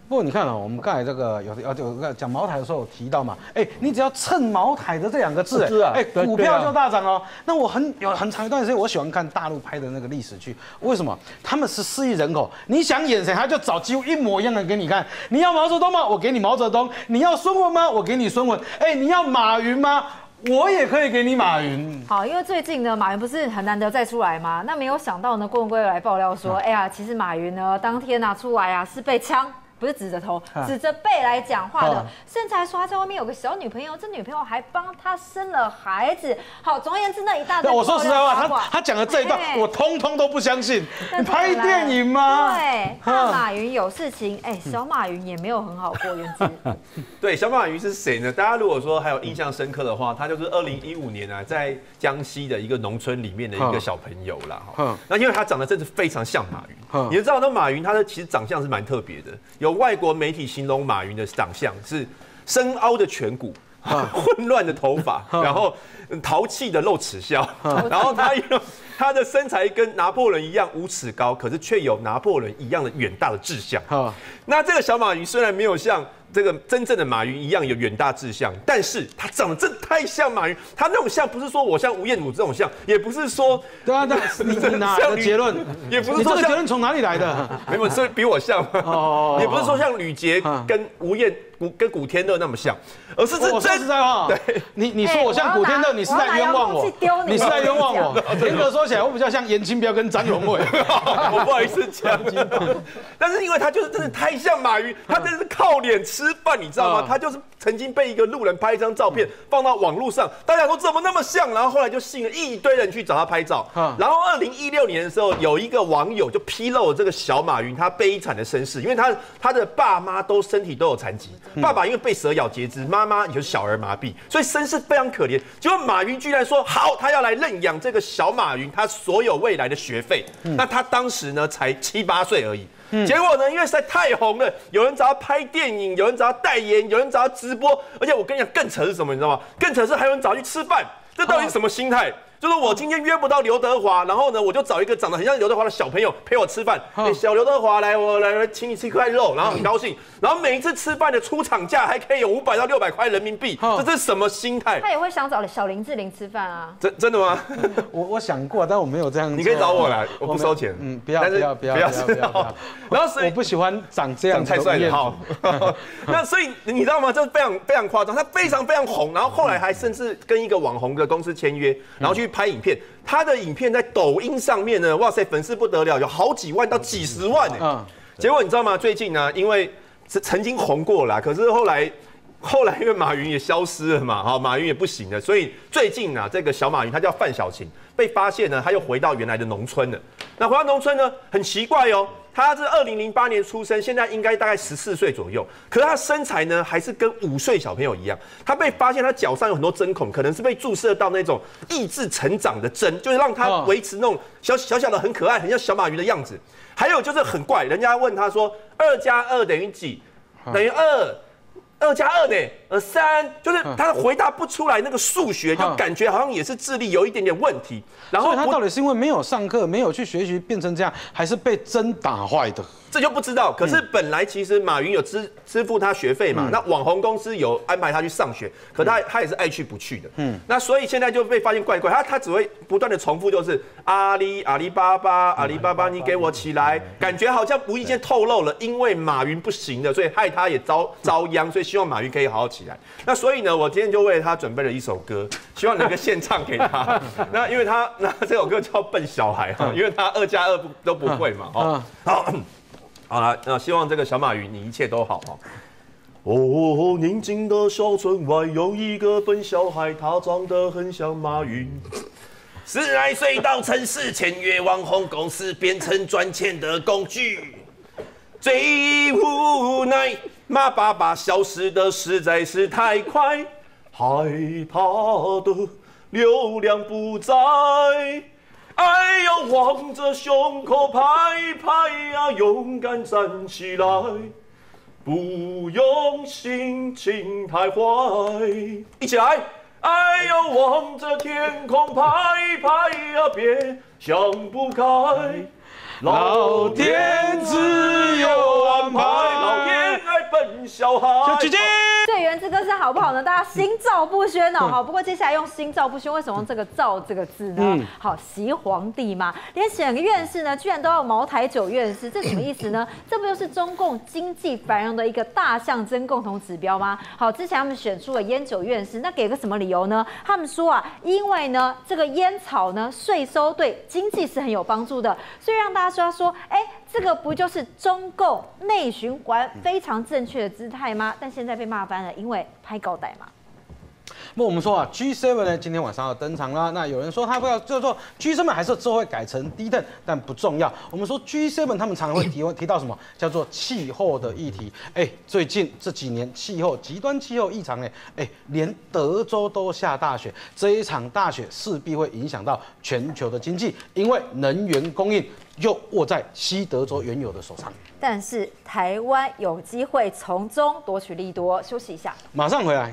不过你看我们刚才这个有讲茅台的时候有提到嘛，你只要蹭茅台的这2个字，股票就大涨哦。那我很长一段时间，我喜欢看大陆拍的那个历史剧，为什么？他们14亿人口，你想演谁，他就找几乎一模一样的给你看。你要毛泽东吗？我给你毛泽东。你要孙文吗？我给你孙文。你要马云吗？我也可以给你马云。 好，因为最近呢，马云不是很难得再出来吗？那没有想到呢，郭文贵来爆料说，其实马云呢当天出来是被枪。不是指着头，指着背来讲话的，甚至还说他在外面有个小女朋友，这女朋友还帮他生了孩子。好，总而言之，那一大堆。 我说实在话，他讲的这一段，我通通都不相信。你拍电影吗？ 对，大马云有事情，小马云也没有很好过，原之。 对，小马云是谁呢？大家如果说还有印象深刻的话，他就是2015年在江西的一个农村里面的一个小朋友啦。那因为他长得真的非常像马云，你就知道那马云他的其实长相是蛮特别的。有外国媒体形容马云的长相是深凹的颧骨、混乱的头发，然后淘气的露齿笑，然后他的身材跟拿破仑一样5尺高，可是却有拿破仑一样的远大的志向。那这个小马云虽然没有像这个真正的马云一样有远大志向，但是他长得真的太像马云。他那种像不是说我像吴彦祖这种像，也不是说对啊，你哪来的结论？ 也不是说这个结论从哪里来的？ 没有，是比我像。也不是说像吕捷跟跟古天乐那么像，而是我说实在话，对，你说我像古天乐，你是在冤枉我，你是在冤枉我。严格说起来，我比较像严清标跟张荣惠。 我不好意思讲，但是因为他就是真的太像马云，他真的是靠脸吃饭，你知道吗？他就是曾经被一个路人拍一张照片放到网络上，大家说怎么那么像，然后后来就吸引了一堆人去找他拍照。然后2016年的时候，有一个网友就披露了这个小马云他悲惨的身世，因为他的爸妈身体都有残疾，爸爸因为被蛇咬截肢，妈妈有小儿麻痹，所以身世非常可怜。结果马云居然说好，他要来认养这个小马云他所有未来的学费。那他当时呢才7、8岁而已。结果呢，因为实在太红了，有人找他拍电影，有人找他代言，有人找他直播，而且我跟你讲，更扯是什么，你知道吗？更扯是还有人找他去吃饭，这到底是什么心态？就是我今天约不到刘德华，然后呢，我就找一个长得很像刘德华的小朋友陪我吃饭。小刘德华来，我来请你吃一块肉，然后很高兴。然后每一次吃饭的出场价还可以有500到600块人民币，这是什么心态？ 他也会想找小林志玲吃饭啊？ 真的吗？ 我想过，但我没有这样做。 你可以找我来，我不收钱。 不要。然后我不喜欢长这样太帅了。好，那所以你知道吗？这非常非常夸张，他非常非常红，然后后来还甚至跟一个网红的公司签约，然后去拍影片。他的影片在抖音上面呢，哇塞，粉丝不得了，有好几万到几十万呢。结果你知道吗？最近呢，因为曾经红过啦，可是后来因为马云也消失了嘛，马云也不行了，所以最近呢，这个小马云他叫范小勤，被发现呢，他又回到原来的农村了。那回到农村呢，很奇怪哦。他是2008年出生，现在应该大概14岁左右。可是他身材呢，还是跟5岁小朋友一样。他被发现他脚上有很多针孔，可能是被注射到那种抑制成长的针，就是让他维持那种小小的很可爱，很像小马云的样子。还有就是很怪，人家问他说2+2等于几？等于2+2呢？3，就是他回答不出来那个数学，就感觉好像也是智力有一点点问题。然后他到底是因为没有上课，没有去学习变成这样，还是被针打坏的？ 这就不知道。可是本来其实马云有支付他学费嘛，那网红公司有安排他去上学，可他也是爱去不去的。那所以现在就被发现怪怪，他只会不断的重复，就是阿里巴巴，你给我起来，感觉好像无意间透露了，因为马云不行了，所以害他也遭殃，所以希望马云可以好好起来。那所以呢，我今天就为他准备了一首歌，希望能够献唱给他。那因为他这首歌叫《笨小孩》因为他2+2都不会嘛。好了，那希望这个小马云你一切都好哦。宁静的小村外有一个笨小孩，他长得很像马云。10来岁到城市签约网红公司，变成赚钱的工具。最无奈，马爸爸消失的实在是太快，害怕的流量不在。哎呦，望着胸口拍拍呀，勇敢站起来，不用心情太坏。一起来！哎呦，望着天空拍拍呀，别想不开，老天自有安排，老天小孩。 姐姐， 对，源自歌声好不好呢？大家心照不宣哦。好，不过接下来用心照不宣，为什么用这个“照”这个字呢？好，习皇帝嘛，连选个院士呢，居然都要茅台酒院士，这什么意思呢？这不就是中共经济繁荣的一个大象征共同指标吗？好，之前他们选出了烟酒院士，那给个什么理由呢？他们说啊，因为呢，这个烟草呢税收对经济是很有帮助的，所以让大家说，哎，这个不就是中共内循环非常正确的姿态吗？但现在被骂翻了，因为拍高贷嘛。 那我们说啊 ，G7 呢今天晚上要登场啦。那有人说他会要叫做 G7 还是之后会改成 D10， 但不重要。我们说 G7 他们常常会提到什么叫做气候的议题。最近这几年极端气候异常连德州都下大雪。这一场大雪势必会影响到全球的经济，因为能源供应又握在西德州原有的手上。 但是台湾有机会从中夺取利多。休息一下， 马上回来。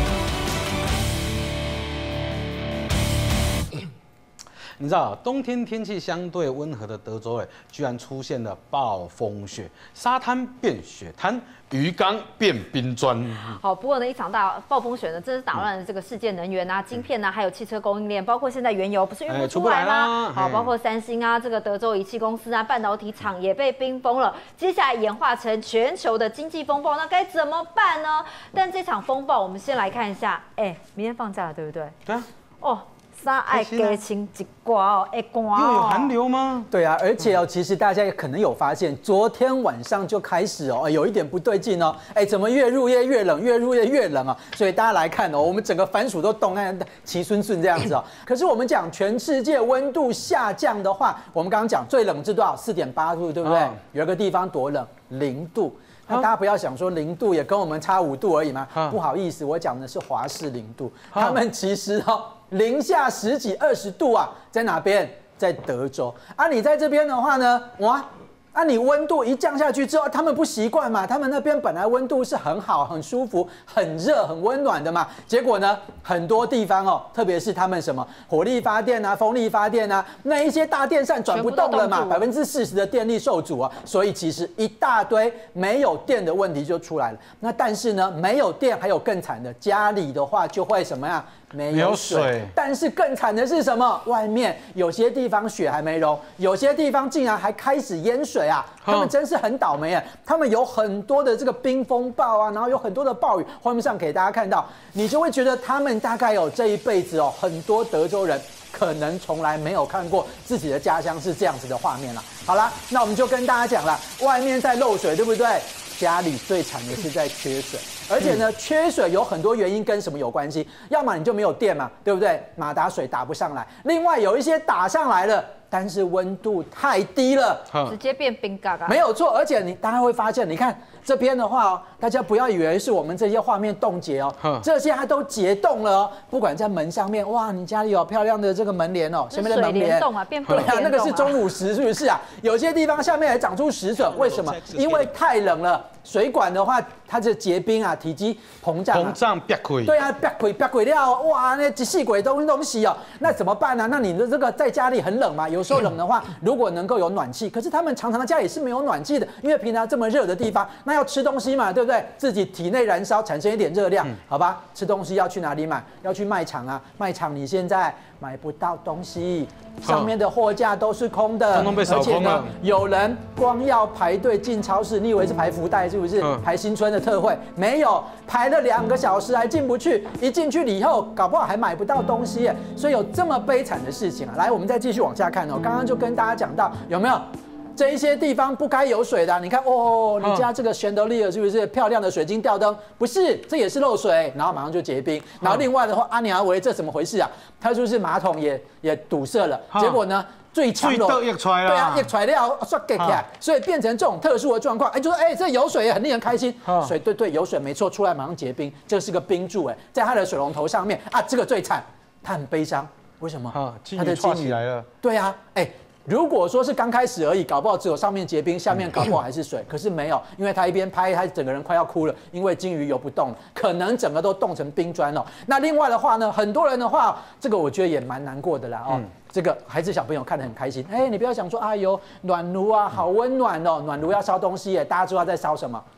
你知道，冬天天气相对温和的德州，居然出现了暴风雪，沙滩变雪滩，鱼缸变冰砖。 好，不过呢，一场大暴风雪呢，真是打乱了这个世界能源啊、晶片啊，还有汽车供应链，包括现在原油不是运不出来吗？好，包括三星啊，这个德州仪器公司啊，半导体厂也被冰封了。接下来演化成全球的经济风暴，那该怎么办呢？但这场风暴，我们先来看一下，明天放假了，对不对？ 对啊。 哦。啥爱加清一刮哦，会寒哦。 又有寒流吗？ 对啊，而且其实大家也可能有发现，昨天晚上就开始有一点不对劲哦。怎么越入夜越冷，越入夜越冷啊？所以大家来看我们整个番薯都冻在齐顺顺这样子哦。可是我们讲全世界温度下降的话，我们刚刚讲最冷是多少？4.8度，对不对？有一个地方多冷，0度。那大家不要想说0度也跟我们差5度而已嘛。不好意思，我讲的是华氏0度，他们其实零下10几20度啊，在哪边？在德州啊。你在这边的话呢，哇，你温度一降下去之后，他们不习惯嘛，他们那边本来温度是很好、很舒服、很热、很温暖的嘛，结果呢，很多地方特别是他们什么火力发电啊、风力发电啊，那一些大电扇转不动了嘛，40%的电力受阻啊，所以其实一大堆没有电的问题就出来了。那但是呢，没有电还有更惨的，家里的话就会什么呀？没有水，但是更惨的是什么？外面有些地方雪还没融，有些地方竟然还开始淹水啊！他们真是很倒霉啊！他们有很多的这个冰风暴啊，然后有很多的暴雨。画面上给大家看到，你就会觉得他们大概有这一辈子很多德州人可能从来没有看过自己的家乡是这样子的画面了。好啦，那我们就跟大家讲了，外面在漏水，对不对？家里最惨的是在缺水，而且呢，缺水有很多原因，跟什么有关系？要么你就没有电嘛，对不对？马达水打不上来。另外有一些打上来了，但是温度太低了， 直接变冰嘎嘎。 没有错，而且大家会发现，你看这边的话大家不要以为是我们这些画面冻结这些它都结冻了不管在门上面，哇，你家里有漂亮的这个门帘下面的门帘冻啊，变对啊，那个是钟乳石，是不是啊？有些地方下面还长出石笋，为什么？因为太冷了。水管的话，它的结冰啊，体积膨胀憋亏。 对啊，憋亏了，哇，那一细鬼东西那怎么办呢？那你的这个在家里很冷嘛，有时候冷的话，如果能够有暖气，可是他们常常家里是没有暖气的，因为平常这么热的地方，那要吃东西嘛，对不对？自己体内燃烧，产生一点热量，好吧？吃东西要去哪里买？要去卖场啊，卖场你现在买不到东西，上面的货架都是空的，而且呢，有人光要排队进超市，你以为是排福袋是不是？排新春的特惠，没有，排了2个小时还进不去，一进去了以后，搞不好还买不到东西耶，所以有这么悲惨的事情啊！来，我们再继续往下看刚刚就跟大家讲到，有没有？这一些地方不该有水的，你看你家这个宣德利尔是不是漂亮的水晶吊灯？不是，这也是漏水，然后马上就结冰。然后另外的话，阿尼阿维这怎么回事啊？它就是马桶也堵塞了，结果呢？最强的，对啊，溢出来了，刷给起来，所以变成这种特殊的状况。就说这有水也很令人开心，水对有水没错，出来马上结冰，这是个冰柱在它的水龙头上面啊，这个最惨，它很悲伤，为什么？它的金鱼起来了， 对啊，如果说是刚开始而已，搞不好只有上面结冰，下面搞不好还是水。可是没有，因为他一边拍，他整个人快要哭了，因为金鱼游不动了，可能整个都冻成冰砖了。那另外的话呢，很多人的话，这个我觉得也蛮难过的啦这个孩子小朋友看得很开心。你不要想说，哎呦，暖炉啊，好温暖哦，暖炉要烧东西耶，大家知道在烧什么？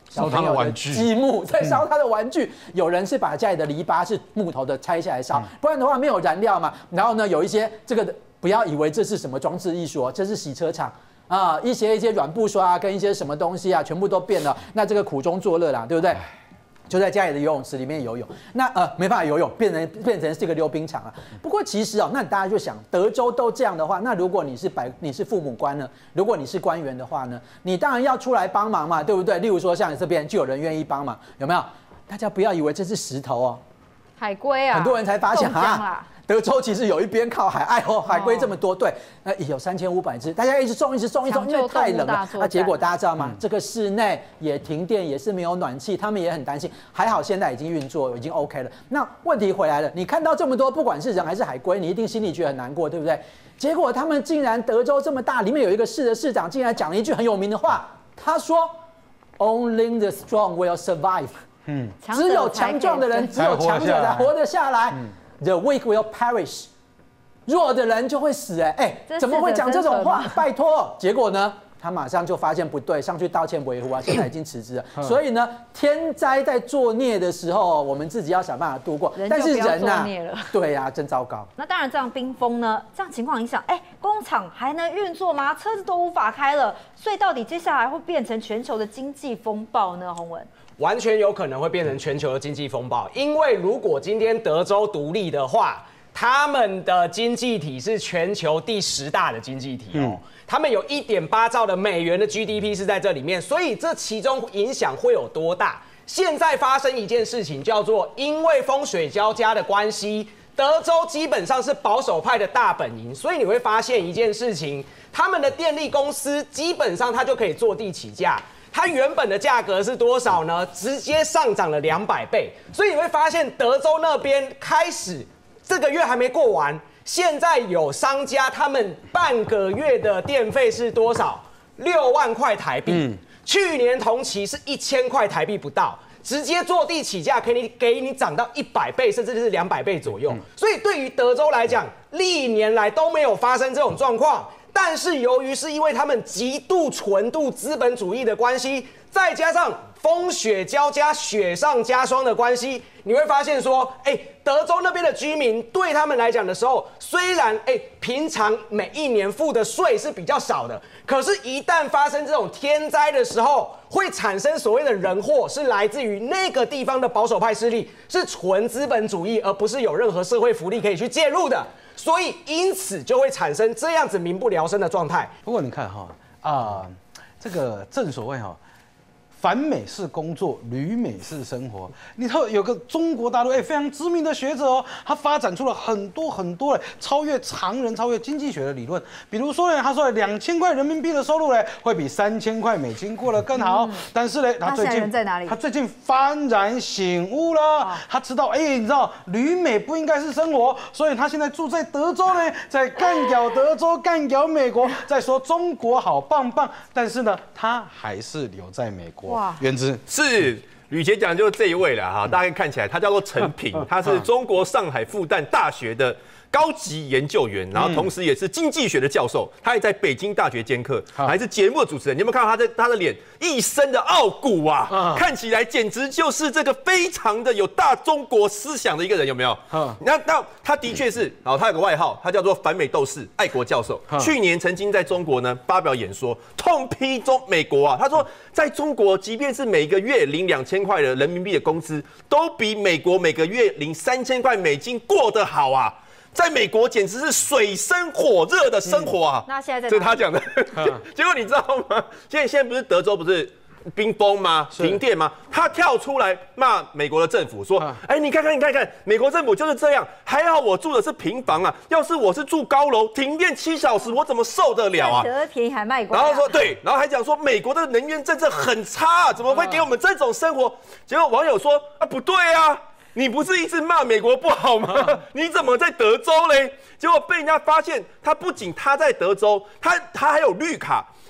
小朋友的积木，在烧他的玩具。有人是把家里的篱笆是木头的拆下来烧，不然的话没有燃料嘛。然后呢，有一些这个不要以为这是什么装置艺术哦，这是洗车场。啊，一些软布刷跟一些什么东西啊，全部都变了。那这个苦中作乐啦，对不对？就在家里的游泳池里面游泳，那没办法游泳，变成是一个溜冰场啊。不过其实那大家就想，德州都这样的话，那如果你是父母官呢？如果你是官员的话呢？你当然要出来帮忙嘛，对不对？例如说像你这边就有人愿意帮忙，有没有？大家不要以为这是石头哦， 海龟啊， 很多人才发现啊。德州其实有一边靠海，哎呦，海龟这么多，对，有3500只，大家一直送，因为太冷了。那结果大家知道吗？这个室内也停电，也是没有暖气，他们也很担心。还好现在已经运作，已经 OK 了。那问题回来了，你看到这么多，不管是人还是海龟，你一定心里觉得很难过，对不对？结果他们竟然德州这么大，里面有一个市的市长竟然讲了一句很有名的话，他说 ：“Only the strong will survive。”只有强壮的人，只有强者才活得下来。The weak will perish， 弱的人就会死。怎么会讲这种话？拜托！结果呢，他马上就发现不对，上去道歉维护啊，现在已经辞职了。所以呢，天灾在作孽的时候，我们自己要想办法度过。但是人呐，对呀，真糟糕。 那当然，这样冰封呢，这样情况影响，工厂还能运作吗？车子都无法开了，所以到底接下来会变成全球的经济风暴呢？洪文。 完全有可能会变成全球的经济风暴，因为如果今天德州独立的话，他们的经济体是全球第10大的经济体哦，他们有1.8兆的美元的 GDP 是在这里面，所以这其中影响会有多大？现在发生一件事情，叫做因为风水交加的关系，德州基本上是保守派的大本营，所以你会发现一件事情，他们的电力公司基本上它就可以坐地起价。它原本的价格是多少呢？直接上涨了200倍，所以你会发现德州那边开始这个月还没过完，现在有商家他们半个月的电费是多少？6万块台币，去年同期是1000块台币不到，直接坐地起价给你涨到100倍，甚至是200倍左右。所以对于德州来讲，历年来都没有发生这种状况。但是由于是因为他们极度纯度资本主义的关系，再加上风雪交加、雪上加霜的关系，你会发现说，德州那边的居民对他们来讲的时候，虽然平常每一年付的税是比较少的，可是一旦发生这种天灾的时候，会产生所谓的人祸，是来自于那个地方的保守派势力，是纯资本主义，而不是有任何社会福利可以去介入的。所以，因此就会产生这样子民不聊生的状态。 不过你看这个正所谓反美式工作，旅美式生活。你看有个中国大陆非常知名的学者哦，他发展出了很多超越常人、超越经济学的理论。比如说呢，他说2000块人民币的收入呢，会比3000块美金过得更好。但是呢，他最近在哪里？ 他最近幡然醒悟了，他知道你知道旅美不应该是生活，所以他现在住在德州呢，在干掉德州、干掉美国，在说中国好棒棒。但是呢，他还是留在美国。原之是吕杰讲就是这一位了哈，大家看起来他叫做陈平，他是中国上海复旦大学的高级研究员，然后同时也是经济学的教授，他也在北京大学兼课，还是节目的主持人。你有没有看到他的脸一身的傲骨啊？看起来简直就是这个非常的有大中国思想的一个人，有没有？那他的确是，然后他有个外号，他叫做反美斗士、爱国教授。去年曾经在中国呢发表演说，痛批美国啊。他说，在中国，即便是每个月领2000块的人民币的工资，都比美国每个月领3000块美金过得好啊。在美国简直是水深火热的生活啊！ 那现在这是他讲的。结果你知道吗？现在不是德州不是冰封吗？停电吗？他跳出来骂美国的政府说：“你看看，美国政府就是这样。还好我住的是平房啊，要是我是住高楼，停电7小时，我怎么受得了啊？” 得便宜还卖乖。 然后说对，然后还讲说美国的能源政策很差，怎么会给我们这种生活？结果网友说：“不对啊。”你不是一直骂美国不好吗？你怎么在德州嘞？结果被人家发现，他不仅他在德州，他还有绿卡，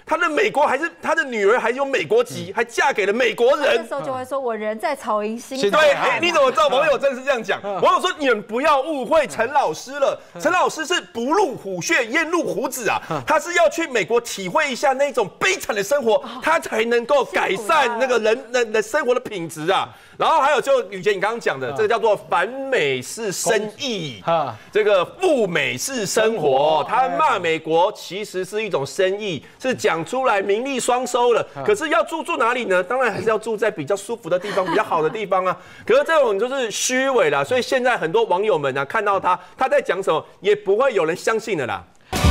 他的美国还是他的女儿还有美国籍，还嫁给了美国人。 这时候就会说我人在曹营心。 对，你怎么知道？网友真的是这样讲。网友说你们不要误会陈老师了，陈老师是不入虎穴焉入虎子啊，他是要去美国体会一下那种悲惨的生活，他才能够改善那个人的生活的品质啊。然后还有就宇杰你刚刚讲的这个叫做反美式生意，这个赴美式生活，他骂美国其实是一种生意，是讲出来名利双收了。可是要住哪里呢？当然还是要住在比较舒服的地方，比较好的地方啊。可是这种就是虚伪啦，所以现在很多网友们啊看到他在讲什么，也不会有人相信的啦。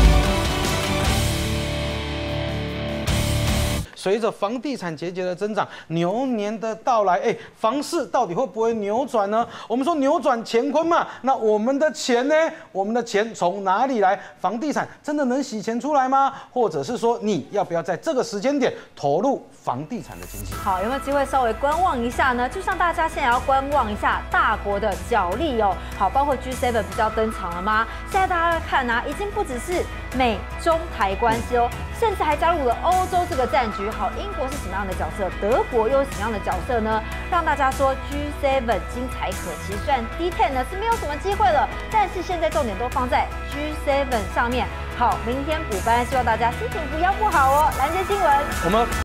随着房地产节节的增长，牛年的到来，房市到底会不会扭转呢？我们说扭转乾坤嘛，那我们的钱呢？我们的钱从哪里来？房地产真的能洗钱出来吗？或者是说，你要不要在这个时间点投入房地产的经济？ 好，有没有机会稍微观望一下呢？就像大家现在要观望一下大国的角力哦。好，包括 G7 不是要登场了吗？现在大家在看啊，已经不只是美中台关系哦，甚至还加入了欧洲这个战局。好，英国是什么样的角色？德国又是什么样的角色呢？让大家说 G7 精彩可期。虽然 D10 呢是没有什么机会了，但是现在重点都放在 G7 上面。好，明天补班，希望大家心情不要不好哦。蓝街新闻， 我们。